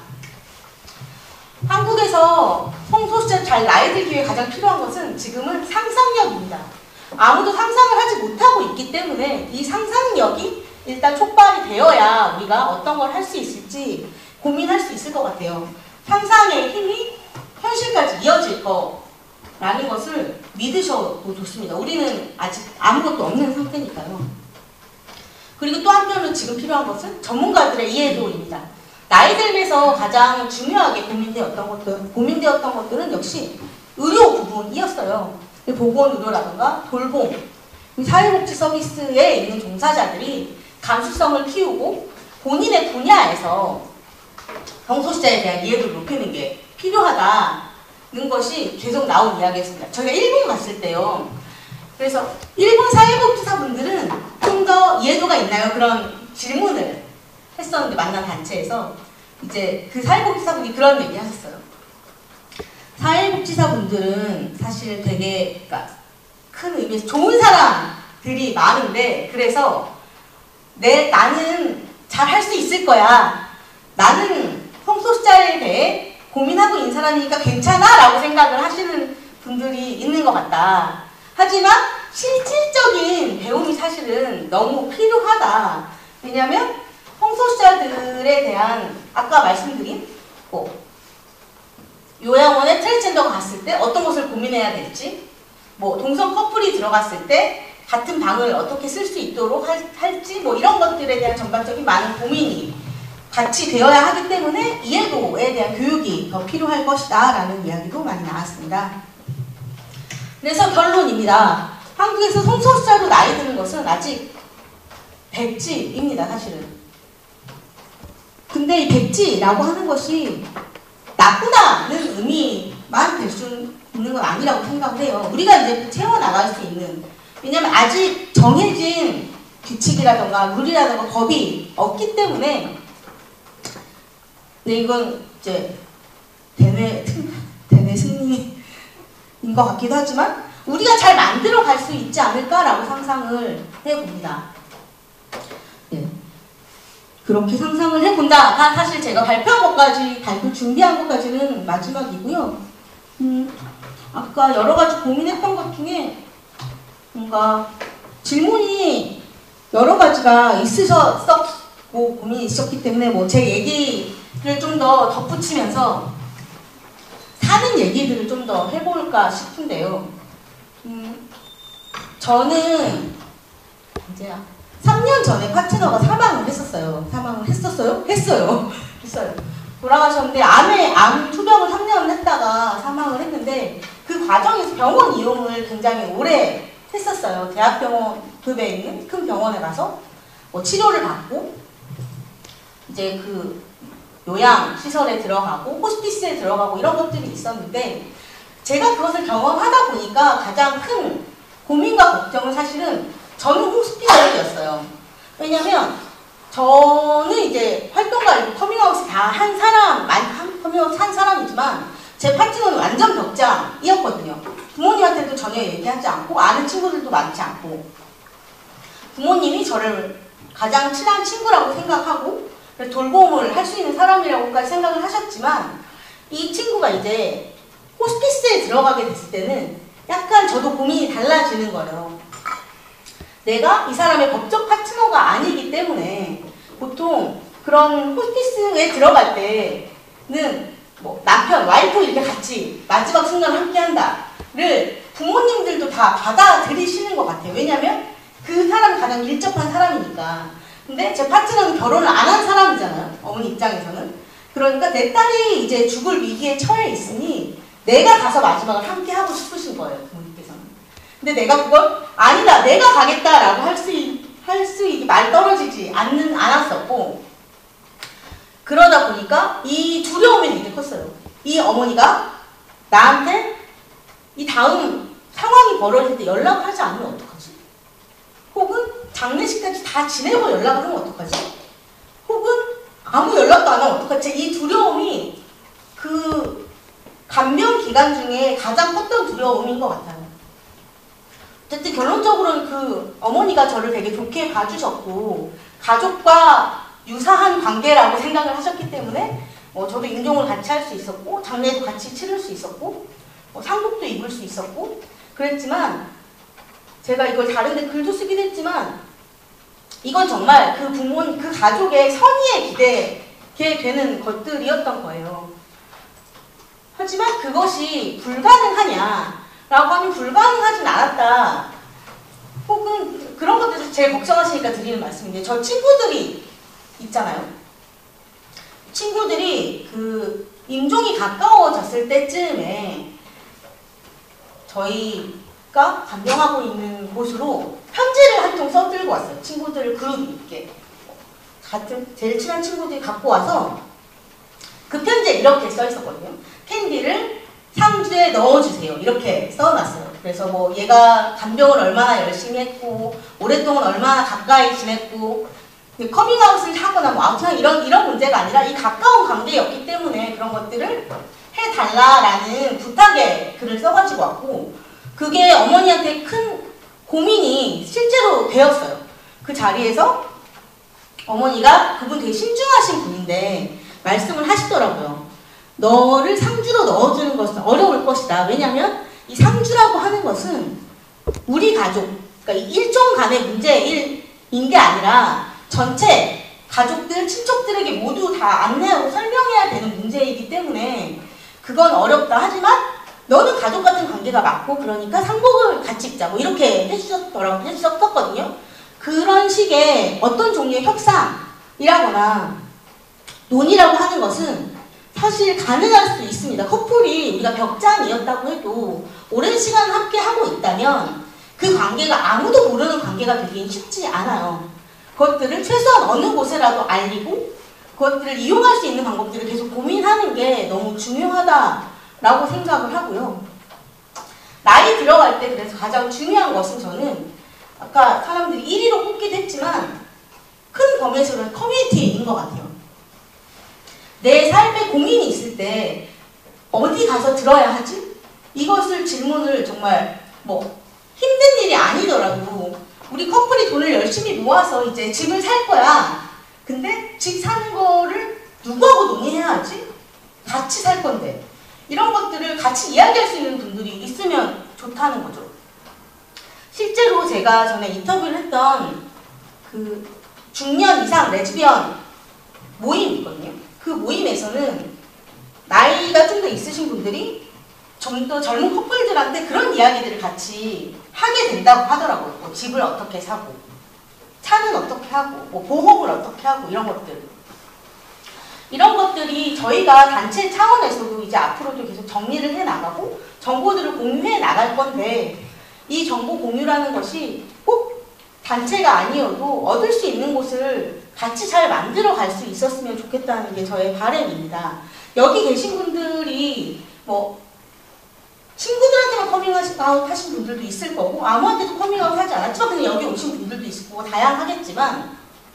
한국에서 성소수자 잘 나이 들기 위해 가장 필요한 것은 지금은 상상력입니다. 아무도 상상을 하지 못하고 있기 때문에 이 상상력이 일단 촉발이 되어야 우리가 어떤 걸 할 수 있을지 고민할 수 있을 것 같아요. 상상의 힘이 현실까지 이어질 거라는 것을 믿으셔도 좋습니다. 우리는 아직 아무것도 없는 상태니까요. 그리고 또 한편으로 지금 필요한 것은 전문가들의 이해도입니다. 나이 들면서 가장 중요하게 고민되었던 것들, 고민되었던 것들은 역시 의료 부분이었어요. 보건의료라든가 돌봄, 사회복지 서비스에 있는 종사자들이 감수성을 키우고 본인의 분야에서 성소수자에 대한 이해도를 높이는 게 필요하다는 것이 계속 나온 이야기였습니다. 저희가 일본 갔을 때요. 그래서 일본 사회복지사분들은 좀 더 이해도가 있나요? 그런 질문을 했었는데 만난 단체에서 이제 그 사회복지사분이 그런 얘기 하셨어요. 사회복지사분들은 사실 되게 그러니까 큰 의미에서 좋은 사람들이 많은데 그래서 내 나는 잘 할 수 있을 거야. 나는 성소수자에 대해 고민하고 있는 사람이니까 괜찮아 라고 생각을 하시는 분들이 있는 것 같다. 하지만 실질적인 배움이 사실은 너무 필요하다. 왜냐하면 성소수자들에 대한 아까 말씀드린 뭐 요양원에 트랜스젠더가 갔을 때 어떤 것을 고민해야 될지, 뭐 동성 커플이 들어갔을 때 같은 방을 어떻게 쓸 수 있도록 할, 할지 뭐 이런 것들에 대한 전반적인 많은 고민이 같이 되어야 하기 때문에 이해도에 대한 교육이 더 필요할 것이다 라는 이야기도 많이 나왔습니다. 그래서 결론입니다. 한국에서 성소수자로 나이 드는 것은 아직 백지입니다. 사실은. 근데 이 백지라고 하는 것이 나쁘다는 의미만 될 수 있는 건 아니라고 생각을 해요. 우리가 이제 채워나갈 수 있는, 왜냐면 아직 정해진 규칙이라던가 룰이라던가 법이 없기 때문에. 근데 이건 이제 대뇌, 대뇌 승리인 것 같기도 하지만 우리가 잘 만들어 갈 수 있지 않을까라고 상상을 해봅니다. 네. 그렇게 상상을 해본다가 사실 제가 발표한 것까지, 발표 준비한 것까지는 마지막이고요. 음, 아까 여러 가지 고민했던 것 중에 뭔가 질문이 여러 가지가 있으셨고 고민이 있었기 때문에 뭐 제 얘기를 좀 더 덧붙이면서 사는 얘기들을 좀 더 해볼까 싶은데요. 음, 저는 이제 삼 년 전에 파트너가 사망을 했었어요. 사망을 했었어요? 했어요. 했어요. 돌아가셨는데 암에, 암 투병을 삼 년을 했다가 사망을 했는데 그 과정에서 병원 이용을 굉장히 오래 했었어요. 대학병원 급에 있는 큰 병원에 가서 뭐 치료를 받고 이제 그 요양시설에 들어가고 호스피스에 들어가고 이런 것들이 있었는데 제가 그것을 경험하다 보니까 가장 큰 고민과 걱정은 사실은 저는 호스피스였어요. 왜냐면 저는 이제 활동가이고 커밍아웃을 다 한 사람, 한 커밍아웃 한 사람이지만 제 파트너는 완전 벽장이었거든요. 부모님한테도 전혀 얘기하지 않고 아는 친구들도 많지 않고 부모님이 저를 가장 친한 친구라고 생각하고 돌봄을 할 수 있는 사람이라고까지 생각을 하셨지만 이 친구가 이제 호스피스에 들어가게 됐을 때는 약간 저도 고민이 달라지는 거예요. 내가 이 사람의 법적 파트너가 아니기 때문에 보통 그런 호스피스에 들어갈 때는 뭐 남편, 와이프 이렇게 같이 마지막 순간을 함께 한다를 부모님들도 다 받아들이시는 것 같아요. 왜냐면 그 사람이 가장 밀접한 사람이니까. 근데 제 파트너는 결혼을 안 한 사람이잖아요. 어머니 입장에서는. 그러니까 내 딸이 이제 죽을 위기에 처해 있으니 내가 가서 마지막을 함께 하고 싶으신 거예요. 부모님께서는. 근데 내가 그걸 아니다, 내가 가겠다라고 할 수, 할 수, 이게 말 떨어지지 않는, 않았었고 그러다 보니까 이 두려움이 되게 컸어요. 이 어머니가 나한테 이 다음 상황이 벌어질 때 연락하지 않으면 어떡하지? 혹은 장례식까지 다 지내고 연락을 하면 어떡하지? 혹은 아무 연락도 안 하면 어떡하지? 이 두려움이 그 간병 기간 중에 가장 컸던 두려움인 것 같아요. 어쨌든 결론적으로는 그 어머니가 저를 되게 좋게 봐주셨고 가족과 유사한 관계라고 생각을 하셨기 때문에 어, 저도 임종을 같이 할 수 있었고 장례도 같이 치를 수 있었고 어, 상복도 입을 수 있었고 그랬지만 제가 이걸 다른데 글도 쓰긴 했지만 이건 정말 그 부모님, 그 가족의 선의에 기대게 되는 것들이었던 거예요. 하지만 그것이 불가능하냐 라고 하면 불가능하진 않았다. 혹은 그런 것들을 제일 걱정하시니까 드리는 말씀인데 저 친구들이 있잖아요. 친구들이 그 임종이 가까워졌을 때쯤에 저희가 간병하고 있는 곳으로 편지를 한 통 써들고 왔어요. 친구들 그룹 있게. 같은 제일 친한 친구들이 갖고 와서 그 편지에 이렇게 써 있었거든요. 캔디를 상주에 넣어주세요. 이렇게 써놨어요. 그래서 뭐 얘가 간병을 얼마나 열심히 했고 오랫동안 얼마나 가까이 지냈고 커밍아웃을 하거나 뭐 아무튼 이런 이런 문제가 아니라 이 가까운 관계였기 때문에 그런 것들을 해달라라는 부탁의 글을 써가지고 왔고 그게 어머니한테 큰 고민이 실제로 되었어요. 그 자리에서 어머니가 그분 되게 신중하신 분인데 말씀을 하시더라고요. 너를 상주로 넣어주는 것은 어려울 것이다. 왜냐하면 이 상주라고 하는 것은 우리 가족, 그러니까 일종 간의 문제인 게 아니라 전체 가족들, 친척들에게 모두 다 안내하고 설명해야 되는 문제이기 때문에 그건 어렵다. 하지만 너는 가족 같은 관계가 맞고 그러니까 상복을 같이 입자. 뭐 이렇게 해주셨더라고, 해주셨었거든요. 그런 식의 어떤 종류의 협상이라거나 논의라고 하는 것은 사실 가능할 수 있습니다. 커플이 우리가 벽장이었다고 해도 오랜 시간 함께 하고 있다면 그 관계가 아무도 모르는 관계가 되긴 쉽지 않아요. 그것들을 최소한 어느 곳에라도 알리고 그것들을 이용할 수 있는 방법들을 계속 고민하는 게 너무 중요하다라고 생각을 하고요. 나이 들어갈 때 그래서 가장 중요한 것은 저는 아까 사람들이 일 위로 꼽기도 했지만 큰 범위에서는 커뮤니티인 것 같아요. 내 삶에 고민이 있을 때 어디 가서 들어야 하지? 이것을 질문을 정말 뭐 힘든 일이 아니더라도 우리 커플이 돈을 열심히 모아서 이제 집을 살 거야. 근데 집 사는 거를 누구하고 논의해야 하지? 같이 살 건데. 이런 것들을 같이 이야기할 수 있는 분들이 있으면 좋다는 거죠. 실제로 제가 전에 인터뷰를 했던 그 중년 이상 레즈비언 모임이 있거든요. 그 모임에서는 나이가 좀 더 있으신 분들이 좀 더 젊은 커플들한테 그런 이야기들을 같이 하게 된다고 하더라고요. 뭐 집을 어떻게 사고, 차는 어떻게 하고, 뭐 보험을 어떻게 하고 이런 것들. 이런 것들이 저희가 단체 차원에서도 이제 앞으로도 계속 정리를 해나가고 정보들을 공유해 나갈 건데 이 정보 공유라는 것이 꼭 단체가 아니어도 얻을 수 있는 곳을 같이 잘 만들어 갈 수 있었으면 좋겠다는 게 저의 바람입니다. 여기 계신 분들이 뭐 친구들한테만 커밍아웃 하신 분들도 있을 거고 아무한테도 커밍아웃 하지 않았지만 그냥 여기 오신 분들도 있을 거고 다양하겠지만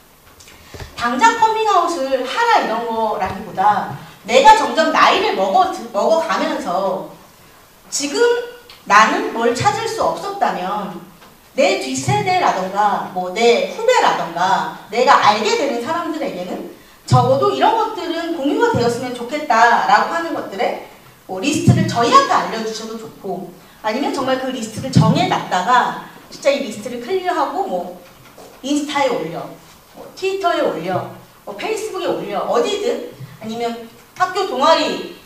당장 커밍아웃을 하라 이런 거라기보다 내가 점점 나이를 먹어, 먹어가면서 지금 나는 뭘 찾을 수 없었다면 내 뒷세대라던가 뭐 내 후배라던가 내가 알게 되는 사람들에게는 적어도 이런 것들은 공유가 되었으면 좋겠다라고 하는 것들에 뭐 리스트를 저희한테 알려주셔도 좋고 아니면 정말 그 리스트를 정해놨다가 진짜 이 리스트를 클리어하고 뭐 인스타에 올려 뭐 트위터에 올려 뭐 페이스북에 올려 어디든 아니면 학교 동아리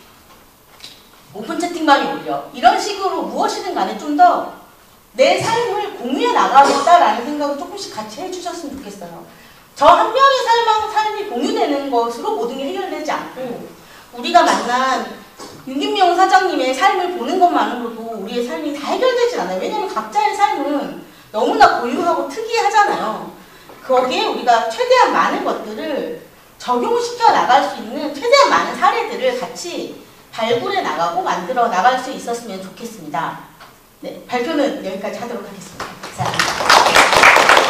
오픈 채팅방에 올려 이런 식으로 무엇이든 간에 좀 더 내 삶을 공유해 나가겠다라는 생각을 조금씩 같이 해주셨으면 좋겠어요. 저 한 명의 삶, 삶이 공유되는 것으로 모든 게 해결되지 않고 우리가 만난 윤김명 사장님의 삶을 보는 것만으로도 우리의 삶이 다 해결되지 않아요. 왜냐하면 각자의 삶은 너무나 고유하고 특이하잖아요. 거기에 우리가 최대한 많은 것들을 적용시켜 나갈 수 있는 최대한 많은 사례들을 같이 발굴해 나가고 만들어 나갈 수 있었으면 좋겠습니다. 네, 발표는 여기까지 하도록 하겠습니다. 감사합니다.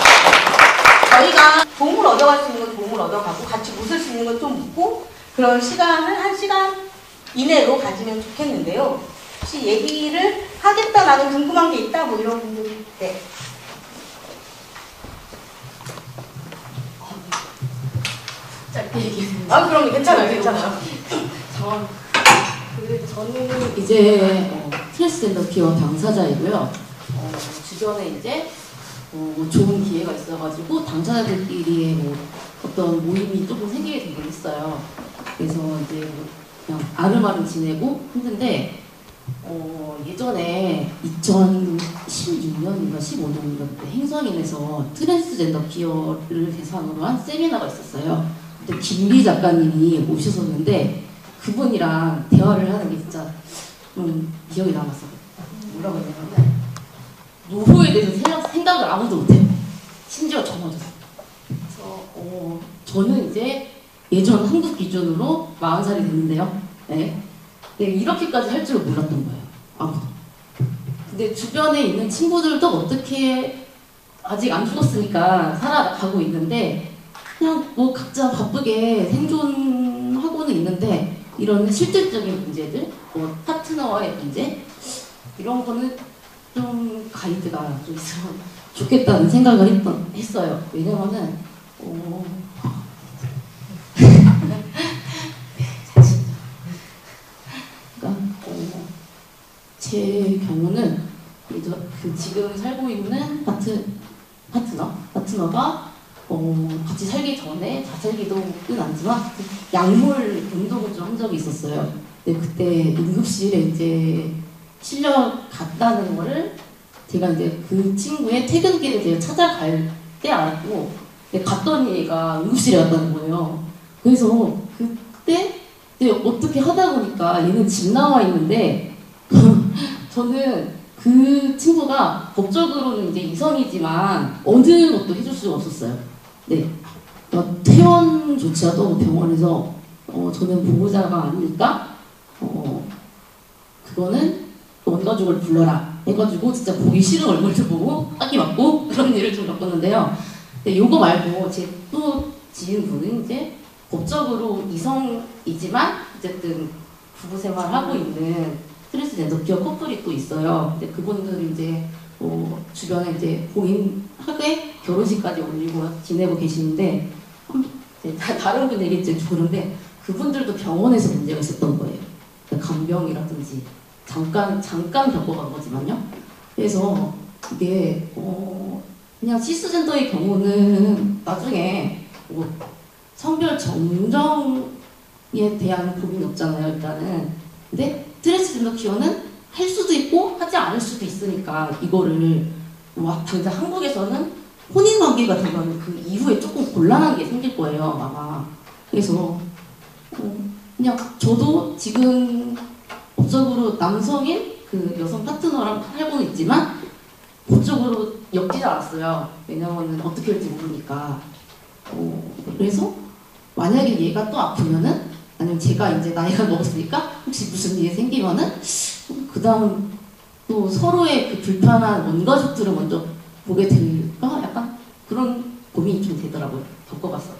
저희가 도움을 얻어갈 수 있는 건 도움을 얻어가고 같이 웃을 수 있는 건 좀 웃고 그런 시간을 한 시간 이내로 가지면 좋겠는데요. 혹시 얘기를 하겠다라는 궁금한 게 있다 뭐 이런 분들이 네. 짧게 얘기했습니다. 아 그럼 괜찮아요, 괜찮아요. 저, 그 저는 이제 어, 트랜스젠더 기업 당사자이고요. 어, 주변에 이제 어, 뭐 좋은 기회가 있어가지고 당사자들끼리의 뭐 어떤 모임이 조금 생기게 되긴 했어요. 그래서 이제 뭐 그냥 아름아름 지내고 했는데 어, 예전에 이천십육 년인가 십오 년인가 그때 행성인에서 트랜스젠더 기업을 대상으로 한 세미나가 있었어요. 그때 김비 작가님이 오셨었는데 그분이랑 대화를 하는 게 진짜 좀 기억에 남았어요. 뭐라고 해야 되냐면 노후에 대해서 생각, 생각을 아무도 못해요. 심지어 저마저도. 그래서 어, 저는 이제 예전 한국 기준으로 마흔 살이 됐는데요. 네. 네, 이렇게까지 할 줄을 몰랐던 거예요. 아무도. 근데 주변에 있는 친구들도 어떻게 아직 안 죽었으니까 살아가고 있는데 그냥 뭐 각자 바쁘게 생존하고는 있는데 이런 실질적인 문제들, 뭐 파트너와의 문제 이런 거는 좀 가이드가 좀 있으면 좋겠다는 생각을 했던, 했어요. 왜냐면은 어... 그러니까 어... 제 경우는 이제 그 지금 살고 있는 파트 파트너 파트너가 어, 같이 살기 전에 다살기도는 아니지만 약물 운동을 좀 한 적이 있었어요. 근데 그때 응급실에 이제 실려 갔다는 거를 제가 이제 그 친구의 퇴근길에 제가 찾아갈 때 알았고, 근데 갔더니 얘가 응급실에 왔다는 거예요. 그래서 그때 이제 어떻게 하다 보니까 얘는 집 나와 있는데 저는 그 친구가 법적으로는 이제 이성이지만 어느 것도 해줄 수가 없었어요. 네, 어, 퇴원조차도 병원에서 어, 저는 보호자가 아니니까 어, 그거는 원가족을 불러라 해가지고 진짜 보기 싫은 얼굴도 보고 따기 맞고 그런 일을 좀 겪었는데요. 근데 요거 말고 제 또 지인분은 이제 법적으로 이성이지만 어쨌든 부부 생활하고 있는 트랜스젠더 기업 커플이 또 있어요. 근데 그분들은 이제 뭐 주변에 이제 고인하게 결혼식까지 올리고 지내고 계시는데 이제 다른 분 얘기할지 모르는데 그분들도 병원에서 문제가 있었던 거예요. 간병이라든지 잠깐 잠깐 겪어간 거지만요. 그래서 이게 어 그냥 시스젠더의 경우는 나중에 뭐 성별 정정에 대한 고민이 없잖아요. 일단은. 근데 트랜스젠더 기어는 할 수도 있고 하지 않을 수도 있으니까 이거를 와 당장 한국에서는 혼인 관계가 되면 그 이후에 조금 곤란한 게 생길 거예요 아마. 그래서 어, 그냥 저도 지금 법적으로 남성인 그 여성 파트너랑 살고는 있지만 법적으로 엮이지 않았어요. 왜냐면은 어떻게 할지 모르니까. 어, 그래서 만약에 얘가 또 아프면은 아니면 제가 이제 나이가 먹었으니까 혹시 무슨 일이 생기면은 그 다음 또 서로의 그 불편한 원가족들을 먼저 보게 될까? 약간 그런 고민이 좀 되더라고요. 겪어봤어요.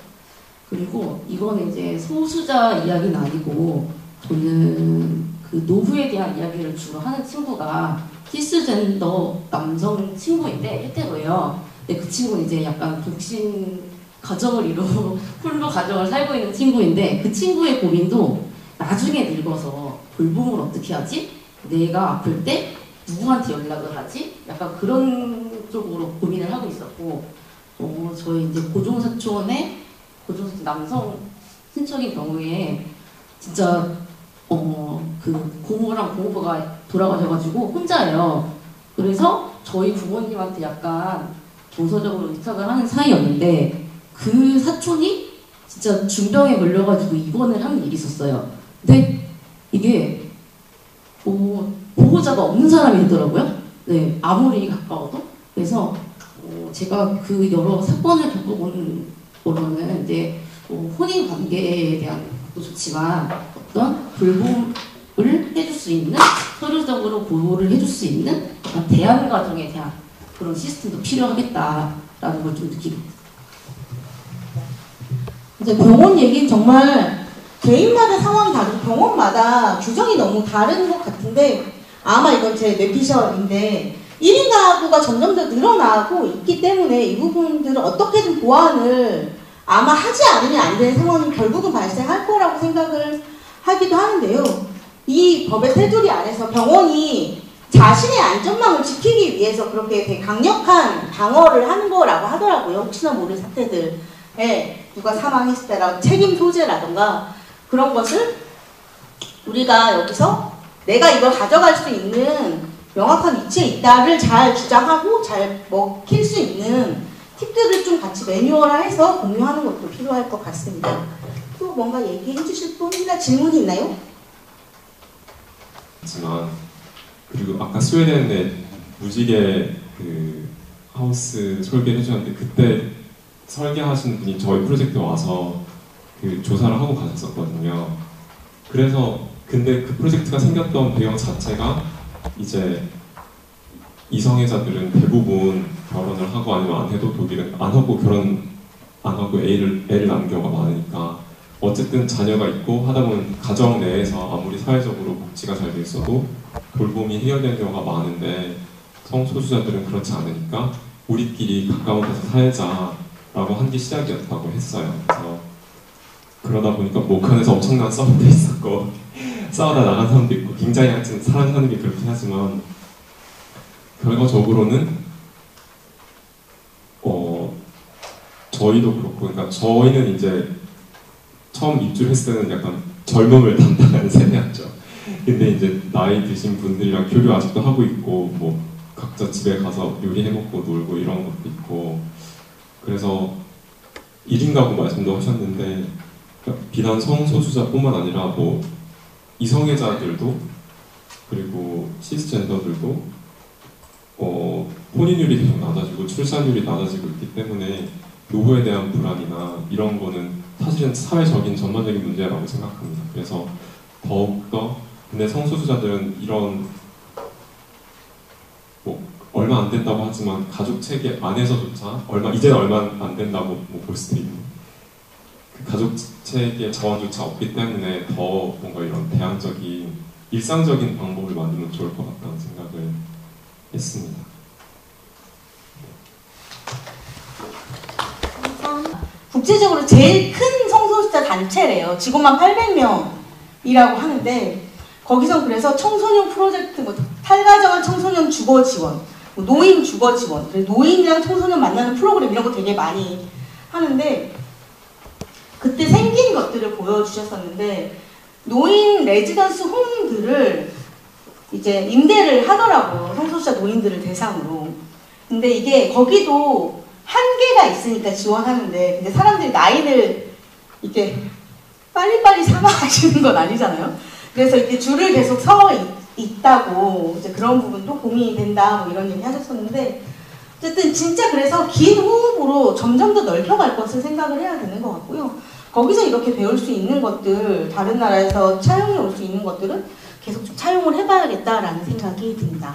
그리고 이거는 이제 소수자 이야기는 아니고 저는 그 노후에 대한 이야기를 주로 하는 친구가 시스젠더 남성 친구인데 헤테로예요. 근데 그 친구는 이제 약간 독신 가정을 이루고 홀로 가정을 살고 있는 친구인데 그 친구의 고민도 나중에 늙어서 돌봄을 어떻게 하지? 내가 아플 때 누구한테 연락을 하지? 약간 그런 쪽으로 고민을 하고 있었고 어, 저희 이제 고종사촌의 고종사촌 남성 친척인 경우에 진짜 어, 그 고모랑 고모부가 돌아가셔가지고 혼자예요. 그래서 저희 부모님한테 약간 정서적으로 의탁을 하는 사이였는데 그 사촌이 진짜 중병에 걸려가지고 입원을 하는 일이 있었어요. 근데 이게 어, 보호자가 없는 사람이 있더라고요. 네, 아무리 가까워도. 그래서 어, 제가 그 여러 사건을 겪어본 거로는 이제 어, 혼인 관계에 대한 것도 좋지만 어떤 돌봄을 해줄 수 있는 서류적으로 보호를 해줄 수 있는 대안 과정에 대한 그런 시스템도 필요하겠다라는 걸 좀 느끼고 있어요. 이제 병원 얘기는 정말 개인마다 상황이 다르고 병원마다 규정이 너무 다른 것 같은데 아마 이건 제 뇌피셜인데 일 인 가구가 점점 더 늘어나고 있기 때문에 이 부분들을 어떻게든 보완을 아마 하지 않으면 안 되는 상황이 결국은 발생할 거라고 생각을 하기도 하는데요. 이 법의 테두리 안에서 병원이 자신의 안전망을 지키기 위해서 그렇게 되게 강력한 방어를 하는 거라고 하더라고요. 혹시나 모를 사태들에 누가 사망했을 때라도 책임 소재라던가 그런 것을 우리가 여기서 내가 이걸 가져갈 수 있는 명확한 위치에 있다를 잘 주장하고 잘 먹힐 수 있는 팁들을 좀 같이 매뉴얼화해서 공유하는 것도 필요할 것 같습니다. 또 뭔가 얘기해 주실 분이나 질문이 있나요? 하지만 그리고 아까 스웨덴의 무지개 그 하우스 설계를 해주셨는데 그때 설계하신 분이 저희 프로젝트에 와서 그 조사를 하고 가셨었거든요. 그래서 근데 그 프로젝트가 생겼던 배경 자체가 이제 이성애자들은 대부분 결혼을 하고 아니면 안 해도 독일은 안 하고 결혼 안 하고 애를 애를 낳는 경우가 많으니까 어쨌든 자녀가 있고 하다 보면 가정 내에서 아무리 사회적으로 복지가 잘 돼 있어도 돌봄이 해결되는 경우가 많은데 성소수자들은 그렇지 않으니까 우리끼리 가까운 데서 살자라고 한 게 시작이었다고 했어요. 그래서 그러다 보니까 목한에서 엄청난 싸움도 있었고 싸우다 나간 사람도 있고 굉장히 하여튼 사람 사는 게 그렇긴 하지만 결과적으로는 어 저희도 그렇고 그러니까 저희는 이제 처음 입주를 했을 때는 약간 젊음을 담당하는 세대였죠. 근데 이제 나이 드신 분들이랑 교류 아직도 하고 있고 뭐 각자 집에 가서 요리해 먹고 놀고 이런 것도 있고 그래서 일 인 가구 말씀도 하셨는데 비단 성소수자뿐만 아니라 뭐 이성애자들도 그리고 시스젠더들도 어, 혼인율이 계속 낮아지고 출산율이 낮아지고 있기 때문에 노후에 대한 불안이나 이런 거는 사실은 사회적인 전반적인 문제라고 생각합니다. 그래서 더욱더 근데 성소수자들은 이런 뭐 얼마 안 된다고 하지만 가족 체계 안에서조차 얼마 이제는 얼마 안 된다고 뭐 볼 수도 있는 그 가족 체계 자원조차 없기 때문에 더 뭔가 이런 대안적인 일상적인 방법을 만들면 좋을 것 같다는 생각을 했습니다. 국제적으로 제일 큰 성소수자 단체래요. 직원만 팔백 명이라고 하는데 거기서 그래서 청소년 프로젝트, 뭐 탈가정한 청소년 주거 지원, 뭐 노인 주거 지원, 노인이랑 청소년 만나는 프로그램 이런 거 되게 많이 하는데 그때 생긴 것들을 보여주셨었는데 노인 레지던스 홈들을 이제 임대를 하더라고요. 성소수자 노인들을 대상으로. 근데 이게 거기도 한계가 있으니까 지원하는데 근데 사람들이 나이를 이렇게 빨리빨리 사망하시는 건 아니잖아요. 그래서 이렇게 줄을 계속 서 있, 다고 이제 그런 부분도 고민이 된다 뭐 이런 얘기 하셨었는데 어쨌든 진짜 그래서 긴 호흡으로 점점 더 넓혀갈 것을 생각을 해야 되는 것 같고요. 거기서 이렇게 배울 수 있는 것들, 다른 나라에서 차용해 올 수 있는 것들은 계속 좀 차용을 해봐야겠다라는 생각이 듭니다.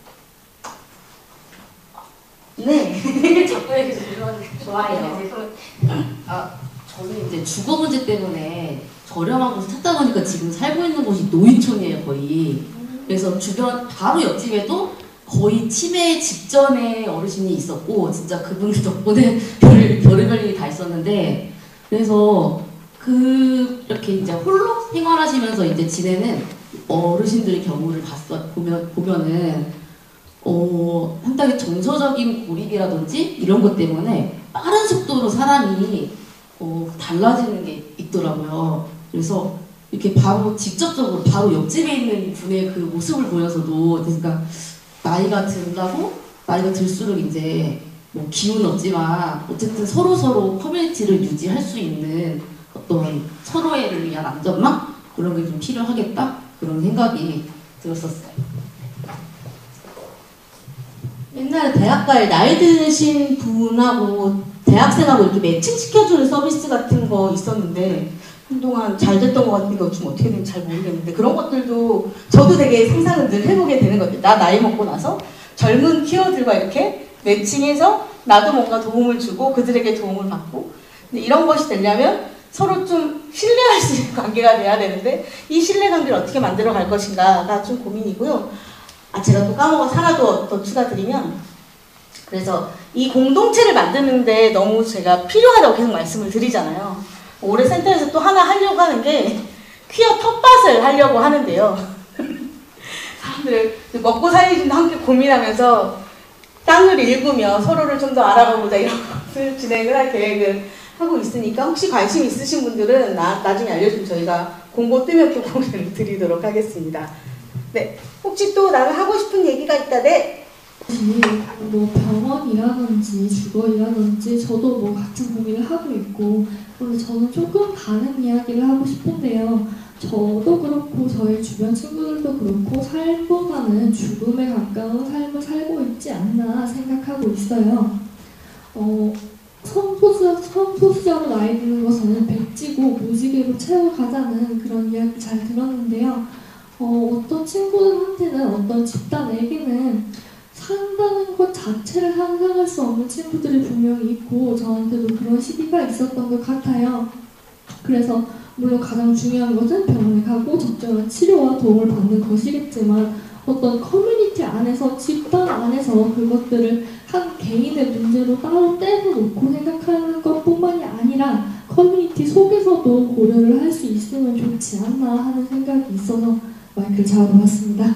네. 자꾸 얘기 좋아요. 아, 저는 이제 주거 문제 때문에 저렴한 곳을 찾다 보니까 지금 살고 있는 곳이 노인촌이에요, 거의. 그래서 주변 바로 옆집에도 거의 치매 직전에 어르신이 있었고 진짜 그분들 덕분에 별, 별의별 일이 다 있었는데 그래서 그 이렇게 이제 홀로 생활하시면서 이제 지내는 어르신들의 경우를 봤어 보면 보면은 어 상당히 정서적인 고립이라든지 이런 것 때문에 빠른 속도로 사람이 어 달라지는 게 있더라고요. 그래서 이렇게 바로 직접적으로 바로 옆집에 있는 분의 그 모습을 보여서도 그러니까 나이가 든다고 나이가 들수록 이제 뭐 기운 없지만 어쨌든 서로 서로 커뮤니티를 유지할 수 있는 어떤 서로를 위한 안전망 그런 게 좀 필요하겠다 그런 생각이 들었었어요. 옛날에 대학가에 나이 드신 분하고 대학생하고 이렇게 매칭시켜주는 서비스 같은 거 있었는데 한동안 잘 됐던 것 같은데 요즘 어떻게 되는지 잘 모르겠는데 그런 것들도 저도 되게 상상을 늘 해보게 되는 것 같아요. 나 나이 먹고 나서 젊은 키워들과 이렇게 매칭해서 나도 뭔가 도움을 주고 그들에게 도움을 받고 근데 이런 것이 되려면 서로 좀 신뢰할 수 있는 관계가 돼야 되는데 이 신뢰 관계를 어떻게 만들어 갈 것인가가 좀 고민이고요. 아 제가 또 까먹어서 하나 더, 더 추가드리면 그래서 이 공동체를 만드는데 너무 제가 필요하다고 계속 말씀을 드리잖아요. 올해 센터에서 또 하나 하려고 하는 게 퀴어 텃밭을 하려고 하는데요. 사람들 먹고 살기도 함께 고민하면서 땅을 읽으며 서로를 좀 더 알아가보자 이런 것을 진행을 할 계획을 하고 있으니까 혹시 관심 있으신 분들은 나, 나중에 알려주면 저희가 공고 뜨면 또 공개를 드리도록 하겠습니다. 네, 혹시 또 나는 하고 싶은 얘기가 있다. 네. 뭐 병원이라든지 주거이라든지 저도 뭐 같은 고민을 하고 있고 그런데 저는 조금 다른 이야기를 하고 싶은데요. 저도 그렇고 저희 주변 친구들도 그렇고 삶보다는 죽음에 가까운 삶을 살고 있지 않나 생각하고 있어요. 어, 성소수자, 성소수자로 나이 드는 것은 백지고 무지개로 채워가자는 그런 이야기 잘 들었는데요. 어, 어떤 친구들한테는 어떤 집단에게는 산다는 것 자체를 상상할 수 없는 친구들이 분명히 있고 저한테도 그런 시기가 있었던 것 같아요. 그래서 물론 가장 중요한 것은 병원에 가고 적절한 치료와 도움을 받는 것이겠지만 어떤 커뮤니티 안에서 집단 안에서 그것들을 한 개인의 문제로 따로 떼어놓고 생각하는 것뿐만이 아니라 커뮤니티 속에서도 고려를 할 수 있으면 좋지 않나 하는 생각이 있어서 마이크를 잡아봤습니다.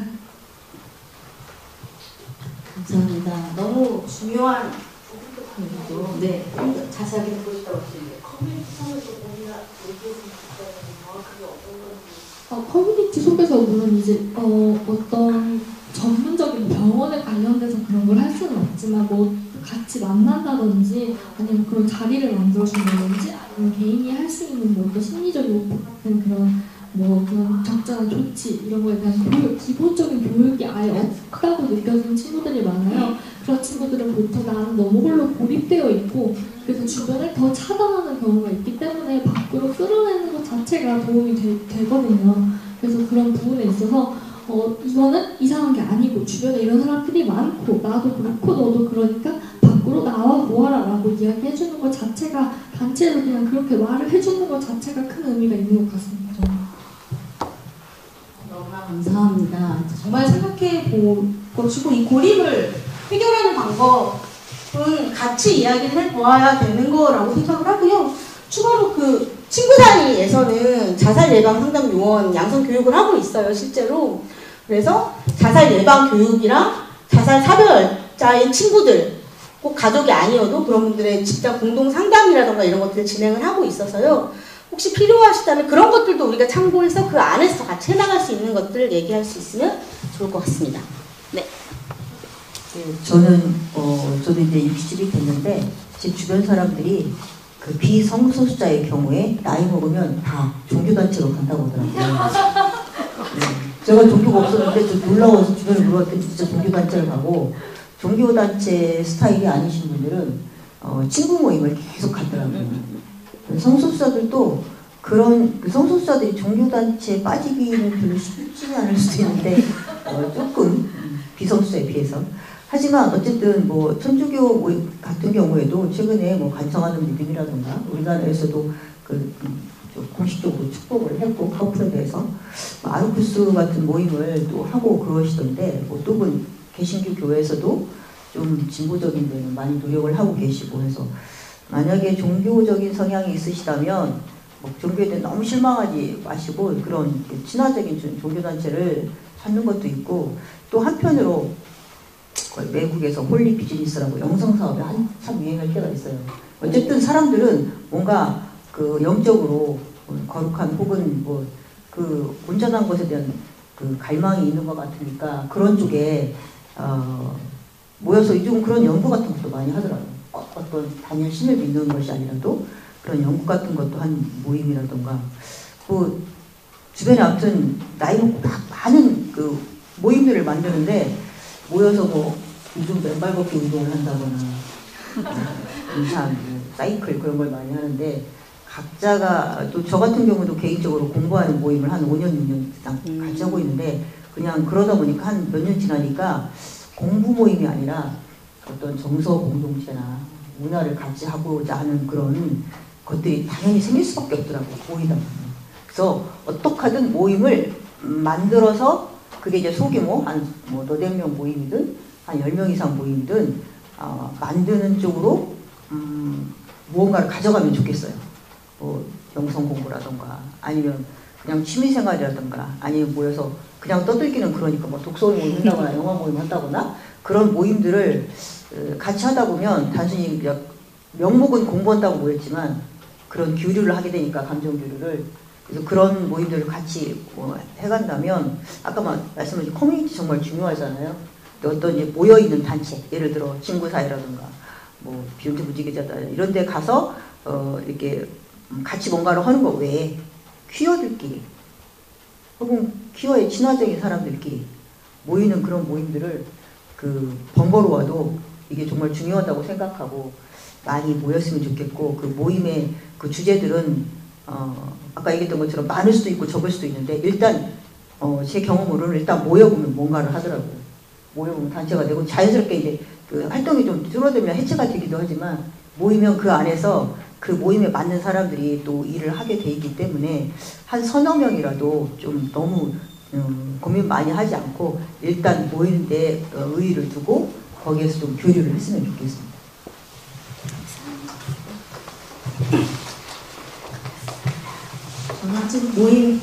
감사합니다. 너무 중요한 부분도 네, 자세하게 듣고 싶다고 하시는데 커뮤니티 속에서 우리가 얘기했으면 좋겠다는 정확하게 어떤 건지 어, 커뮤니티 속에서 물론 이제 어, 어떤 전문적인 병원에 관련돼서 그런 걸 할 수는 없지만 뭐 같이 만난다든지 아니면 그런 자리를 만들어준다든지 아니면 개인이 할 수 있는 뭐 어떤 심리적 요구 같은 그런 뭐 그런 적절한 조치 이런 거에 대한 교육, 기본적인 교육이 아예 없다고 느껴지는 친구들이 많아요. 그런 친구들은 보통 나는 너무 홀로 고립되어 있고 그래서 주변을 더 차단하는 경우가 있기 때문에 밖으로 끌어내는 것 자체가 도움이 되, 되거든요. 그래서 그런 부분에 있어서 어, 이거는 이상한 게 아니고 주변에 이런 사람들이 많고 나도 그렇고 너도 그러니까 밖으로 나와 보아라 라고 이야기해주는 것 자체가 단체로 그냥 그렇게 말을 해주는 것 자체가 큰 의미가 있는 것 같습니다. 너무나 감사합니다. 정말 생각해 보시고 이 고립을 해결하는 방법은 같이 이야기를 해보아야 되는 거라고 생각을 하고요. 추가로 그 친구 단위에서는 자살 예방 상담 요원 양성 교육을 하고 있어요, 실제로. 그래서 자살 예방 교육이랑 자살 사별자인 친구들, 꼭 가족이 아니어도 그런 분들의 직접 공동 상담이라던가 이런 것들을 진행을 하고 있어서요. 혹시 필요하시다면 그런 것들도 우리가 참고해서 그 안에서 같이 해나갈 수 있는 것들을 얘기할 수 있으면 좋을 것 같습니다. 네. 네, 저는 어 저도 이제 육십이 됐는데 제 주변 사람들이 그 비성소수자의 경우에 나이 먹으면 다 종교단체로 간다고 하더라고요. 네, 제가 종교가 없었는데 좀 놀라워서 주변에 물어봤더니 진짜 종교단체를 가고 종교단체 스타일이 아니신 분들은 어, 친구 모임을 계속 가더라고요. 성소수자들도 그런 그 성소수자들이 종교단체에 빠지기는 별로 쉽지 않을 수도 있는데 어, 조금 비성소수자에 비해서 하지만 어쨌든 뭐 천주교 같은 경우에도 최근에 뭐 간성하는 믿음이라든가 우리나라에서도 그 공식적으로 축복을 했고 커플에 대해서 아르쿠스 같은 모임을 또 하고 그러시던데 뭐 또 개신교 교회에서도 좀 진보적인 데는 많이 노력을 하고 계시고 해서 만약에 종교적인 성향이 있으시다면 뭐 종교에 대해 너무 실망하지 마시고 그런 친화적인 종교단체를 찾는 것도 있고 또 한편으로 외국에서 홀리 비즈니스라고 영성사업에 한참 유행할 때가 있어요. 어쨌든 사람들은 뭔가 그 영적으로 거룩한 혹은 뭐 그 온전한 것에 대한 그 갈망이 있는 것 같으니까 그런 쪽에 어 모여서 요즘 그런 연구 같은 것도 많이 하더라고요. 어, 어떤 단일 신을 믿는 것이 아니라도 그런 연구 같은 것도 한 모임이라던가 그 주변에 아무튼 나이 먹고 막 많은 그 모임들을 만드는데 모여서 뭐 요즘 맨발 걷기 운동을 한다거나 등산, 뭐 사이클 그런 걸 많이 하는데 각자가 또 저 같은 경우도 개인적으로 공부하는 모임을 한 오 년, 육 년 같이 하고 있는데 그냥 그러다 보니까 한 몇 년 지나니까 공부 모임이 아니라 어떤 정서 공동체나 문화를 같이 하고자 하는 그런 것들이 당연히 생길 수밖에 없더라고요. 모이다 보면. 그래서 어떻게 하든 모임을 만들어서 그게 이제 소규모 한 뭐 너댓 명 모임이든 한 열 명 이상 모임이든 어, 만드는 쪽으로 음, 무언가를 가져가면 좋겠어요. 뭐 영성 공부라던가 아니면 그냥 취미생활이라던가 아니면 모여서 그냥 떠들기는 그러니까 뭐 독서 모임 한다거나 영화 모임 한다거나 그런 모임들을 같이 하다 보면 단순히 명목은 공부한다고 모였지만 그런 교류를 하게 되니까 감정 교류를 그래서 그런 모임들을 같이 뭐 해간다면 아까 말씀하신 커뮤니티 정말 중요하잖아요. 어떤 이제 모여있는 단체 예를 들어 친구 사이라든가 뭐 비욘드 무지개자다 이런 데 가서 어 이렇게 같이 뭔가를 하는 것 외에 퀴어들끼리 혹은 퀴어의 친화적인 사람들끼리 모이는 그런 모임들을 그 번거로워도 이게 정말 중요하다고 생각하고 많이 모였으면 좋겠고 그 모임의 그 주제들은 어 아까 얘기했던 것처럼 많을 수도 있고 적을 수도 있는데 일단 어 제 경험으로는 일단 모여보면 뭔가를 하더라고요. 모여보면 단체가 되고 자연스럽게 이제 그 활동이 좀 줄어들면 해체가 되기도 하지만 모이면 그 안에서 그 모임에 맞는 사람들이 또 일을 하게 돼 있기 때문에 한 서너 명이라도 좀 너무 음, 고민 많이 하지 않고 일단 모이는데 어, 의의를 두고 거기에서 좀 교류를 했으면 좋겠습니다. 저는 지금 모임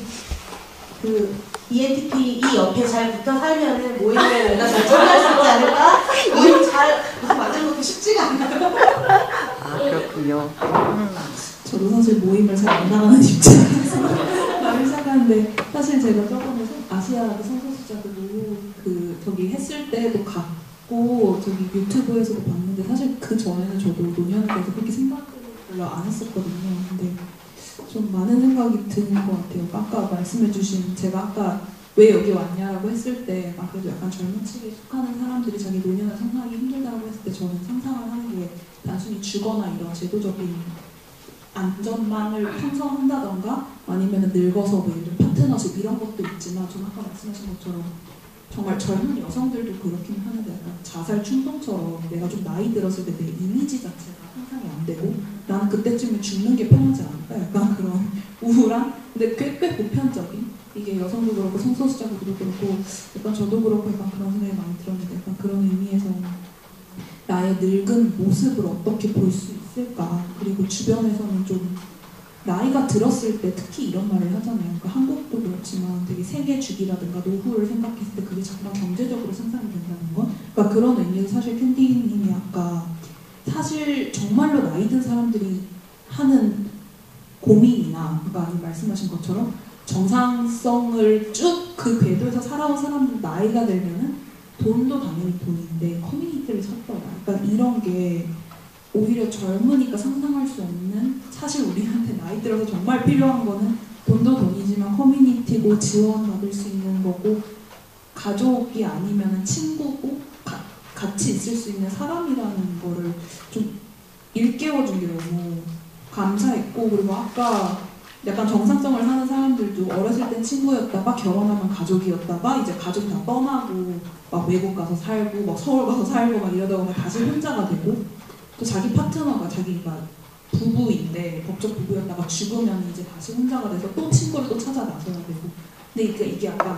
그 이엔티피 이 옆에 잘 붙어 살면은 모임을 내가 결정할 수 있지 않을까? 모임 잘 만드는 것도 쉽지가 않아요. 아 그렇군요. 저도 사실 모임을 잘 안 나가는 입장에서 말을 시작하는데 사실 제가 저번에 아시아 성소수자들로 그 저기 했을 때도 갔고 저기 유튜브에서도 봤는데 사실 그 전에는 저도 노년에 대해서 그렇게 생각을 별로 안 했었거든요. 근데 좀 많은 생각이 드는 것 같아요. 아까 말씀해주신 제가 아까 왜 여기 왔냐라고 했을 때 아, 그래도 약간 젊은 층에 속하는 사람들이 자기 노년을 상상하기 힘들다고 했을 때 저는 상상을 하는 게 단순히 주거나 이런 제도적인 안전망을 형성한다던가 아니면 늙어서 뭐 예를 들어 파트너십 이런 것도 있지만 좀 아까 말씀하신 것처럼 정말 젊은 여성들도 그렇긴 하는데 약간 자살 충동처럼 내가 좀 나이 들었을 때 내 이미지 자체가 상상이 안 되고 나는 그때쯤에 죽는 게 편하지 않을까 약간 그런 우울한 근데 꽤, 꽤 보편적인 이게 여성도 그렇고 성소수자들도 그렇고 약간 저도 그렇고 약간 그런 생각이 많이 들었는데 약간 그런 의미에서 나의 늙은 모습을 어떻게 볼 수 있을까 그리고 주변에서는 좀 나이가 들었을 때 특히 이런 말을 하잖아요. 그러니까 한국도 그렇지만 되게 세계 주기라든가 노후를 생각했을 때 그게 정말 경제적으로 상상이 된다는 것. 그러니까 그런 의미에서 사실 캔디님이 아까 사실 정말로 나이 든 사람들이 하는 고민이나 그러니까 아니 말씀하신 것처럼 정상성을 쭉 그 궤도에서 살아온 사람들 나이가 들면은 돈도 당연히 돈인데 커뮤니티를 찾더라. 그러니까 이런 게 오히려 젊으니까 상상할 수 없는 사실 우리한테 나이 들어서 정말 필요한 거는 돈도 돈이지만 커뮤니티고 지원받을 수 있는 거고 가족이 아니면 친구고 가, 같이 있을 수 있는 사람이라는 거를 좀 일깨워준 게 너무 감사했고 그리고 아까 약간 정상성을 하는 사람들도 어렸을 땐 친구였다가 결혼하면 가족이었다가 이제 가족이 다 떠나고 막 외국 가서 살고 막 서울 가서 살고 막 이러다가 다시 혼자가 되고 또 자기 파트너가 자기가 부부인데 법적 부부였다가 죽으면 이제 다시 혼자가 돼서 또 친구를 또 찾아 나서야 되고 근데 이게, 이게 약간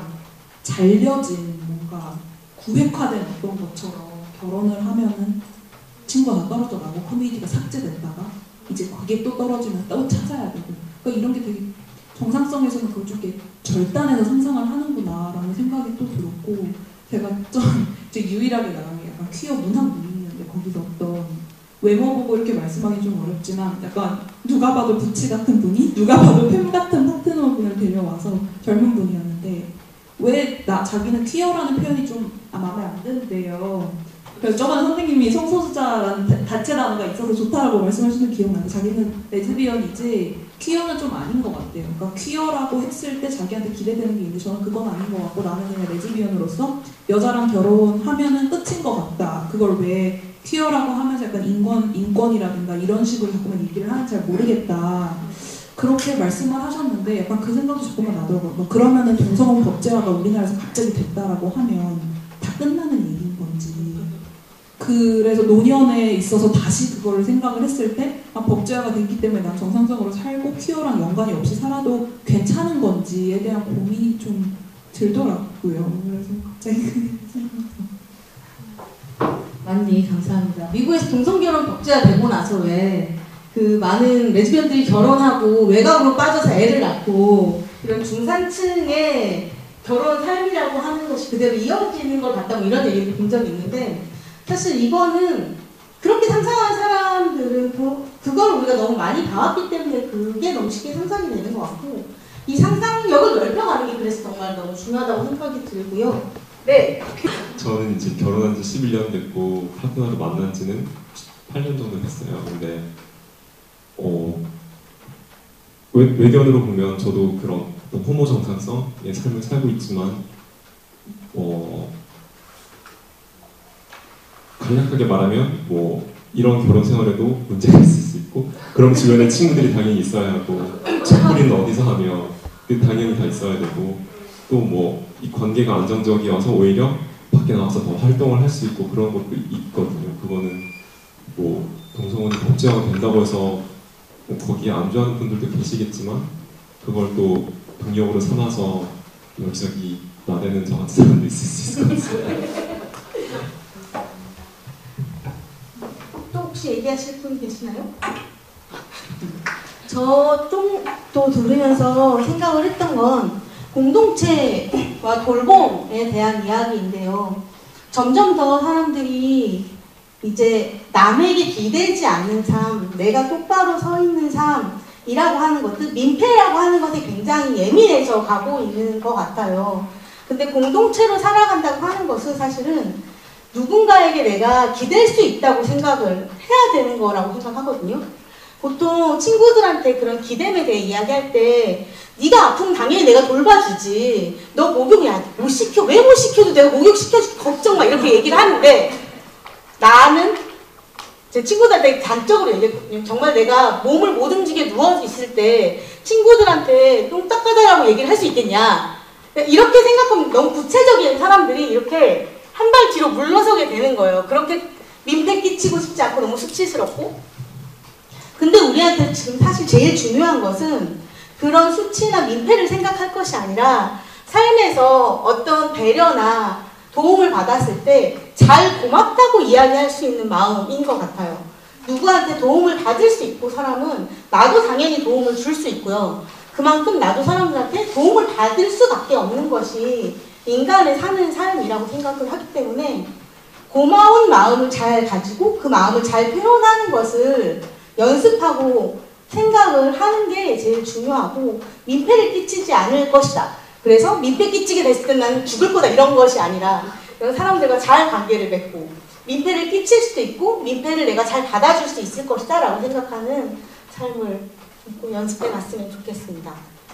잘려진 뭔가 구획화된 어떤 것처럼 결혼을 하면은 친구가 다 떨어져 나고 커뮤니티가 삭제됐다가 이제 그게 또 떨어지면 또 찾아야 되고 그러니까 이런 게 되게 정상성에서는 그걸 좀 이렇게 절단해서 상상을 하는구나 라는 생각이 또 들었고 제가 좀 이제 유일하게 나간 게 약간 퀴어 문학 모임이었는데 거기서 어떤 외모 보고 이렇게 말씀하기 좀 어렵지만 약간 누가 봐도 부치 같은 분이 누가 봐도 팸 같은 파트너분을 데려와서 젊은 분이었는데 왜 나 자기는 퀴어라는 표현이 좀 아, 마음에 안 드는데요. 그래서 저번에 선생님이 성소수자라는 자체 단어가 있어서 좋다라고 말씀하시는 기억나는데 자기는 레즈비언이지 퀴어는 좀 아닌 것 같대요. 그러니까 퀴어라고 했을 때 자기한테 기대되는 게 있는데 저는 그건 아닌 것 같고 나는 그냥 레즈비언으로서 여자랑 결혼하면은 끝인 것 같다. 그걸 왜 퀴어라고 하면서 약간 인권, 인권이라든가 이런 식으로 자꾸만 얘기를 하는지 잘 모르겠다. 그렇게 말씀을 하셨는데 약간 그 생각도 자꾸만 나더라고요. 뭐 그러면은 동성혼 법제화가 우리나라에서 갑자기 됐다라고 하면 다 끝나는 얘기인 건지 그래서 노년에 있어서 다시 그거를 생각을 했을 때 아, 법제화가 됐기 때문에 난 정상적으로 살고 퀴어랑 연관이 없이 살아도 괜찮은 건지에 대한 고민이 좀 들더라고요. 그래서 갑자기 그게 생각나서. 많이 감사합니다. 미국에서 동성결혼 법제화 되고 나서 왜 그 많은 레즈비언들이 결혼하고 외곽으로 빠져서 애를 낳고 이런 중산층의 결혼 삶이라고 하는 것이 그대로 이어지는 걸 봤다고 이런 얘기를 본 적이 있는데 사실 이거는 그렇게 상상한 사람들은 그걸 우리가 너무 많이 봐왔기 때문에 그게 너무 쉽게 상상이 되는 것 같고 이 상상력을 넓혀가는 게 그래서 정말 너무 중요하다고 생각이 들고요. 네. 저는 이제 결혼한 지 십일 년 됐고 파트너를 만난 지는 팔 년 정도 됐어요. 근데 어, 외, 외견으로 보면 저도 그런 어떤 호모 정상성의 삶을 살고 있지만 어, 간략하게 말하면 뭐 이런 결혼 생활에도 문제가 있을 수 있고 그럼 주변에 친구들이 당연히 있어야 하고 우리는 어디서 하며 당연히 다 있어야 되고 또 뭐 이 관계가 안정적이어서 오히려 밖에 나와서 더 활동을 할 수 있고 그런 것도 있거든요. 그거는 뭐 동성혼이 법제화가 된다고 해서 뭐 거기에 안주하는 분들도 계시겠지만 그걸 또 동력으로 삼아서 여기저기 나대는 저 같은 사람도 있을 수 있을 것 같습니다. 또 혹시 얘기하실 분 계시나요? 저 좀 또 들으면서 생각을 했던 건 공동체와 돌봄에 대한 이야기인데요. 점점 더 사람들이 이제 남에게 기대지 않는 삶, 내가 똑바로 서 있는 삶이라고 하는 것들, 민폐라고 하는 것에 굉장히 예민해져 가고 있는 것 같아요. 근데 공동체로 살아간다고 하는 것은 사실은 누군가에게 내가 기댈 수 있다고 생각을 해야 되는 거라고 생각하거든요. 보통 친구들한테 그런 기댐에 대해 이야기할 때 네가 아프면 당연히 내가 돌봐주지. 너 목욕 야, 못 시켜. 왜 못 시켜도 내가 목욕 시켜줄게. 걱정 마. 이렇게 얘기를 하는데 나는 제 친구들한테 단적으로 얘기했거든요. 정말 내가 몸을 못 움직여 누워서 있을 때 친구들한테 똥 닦아달라고 얘기를 할 수 있겠냐. 이렇게 생각하면 너무 구체적인 사람들이 이렇게 한 발 뒤로 물러서게 되는 거예요. 그렇게 민폐 끼치고 싶지 않고 너무 수치스럽고. 근데 우리한테 지금 사실 제일 중요한 것은 그런 수치나 민폐를 생각할 것이 아니라 삶에서 어떤 배려나 도움을 받았을 때 잘 고맙다고 이야기할 수 있는 마음인 것 같아요. 누구한테 도움을 받을 수 있고 사람은 나도 당연히 도움을 줄 수 있고요. 그만큼 나도 사람들한테 도움을 받을 수밖에 없는 것이 인간의 사는 삶이라고 생각을 하기 때문에 고마운 마음을 잘 가지고 그 마음을 잘 표현하는 것을 연습하고 생각을 하는 게 제일 중요하고 민폐를 끼치지 않을 것이다. 그래서 민폐 끼치게 됐을 때 나는 죽을 거다 이런 것이 아니라 이런 사람들과 잘 관계를 맺고 민폐를 끼칠 수도 있고 민폐를 내가 잘 받아줄 수 있을 것이다 라고 생각하는 삶을 연습해 갔으면 좋겠습니다.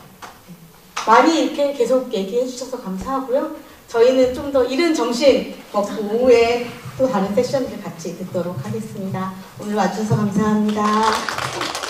많이 이렇게 계속 얘기해 주셔서 감사하고요. 저희는 좀 더 이른 점심 먹고 오후에 또 다른 세션들 같이 듣도록 하겠습니다. 오늘 와주셔서 감사합니다.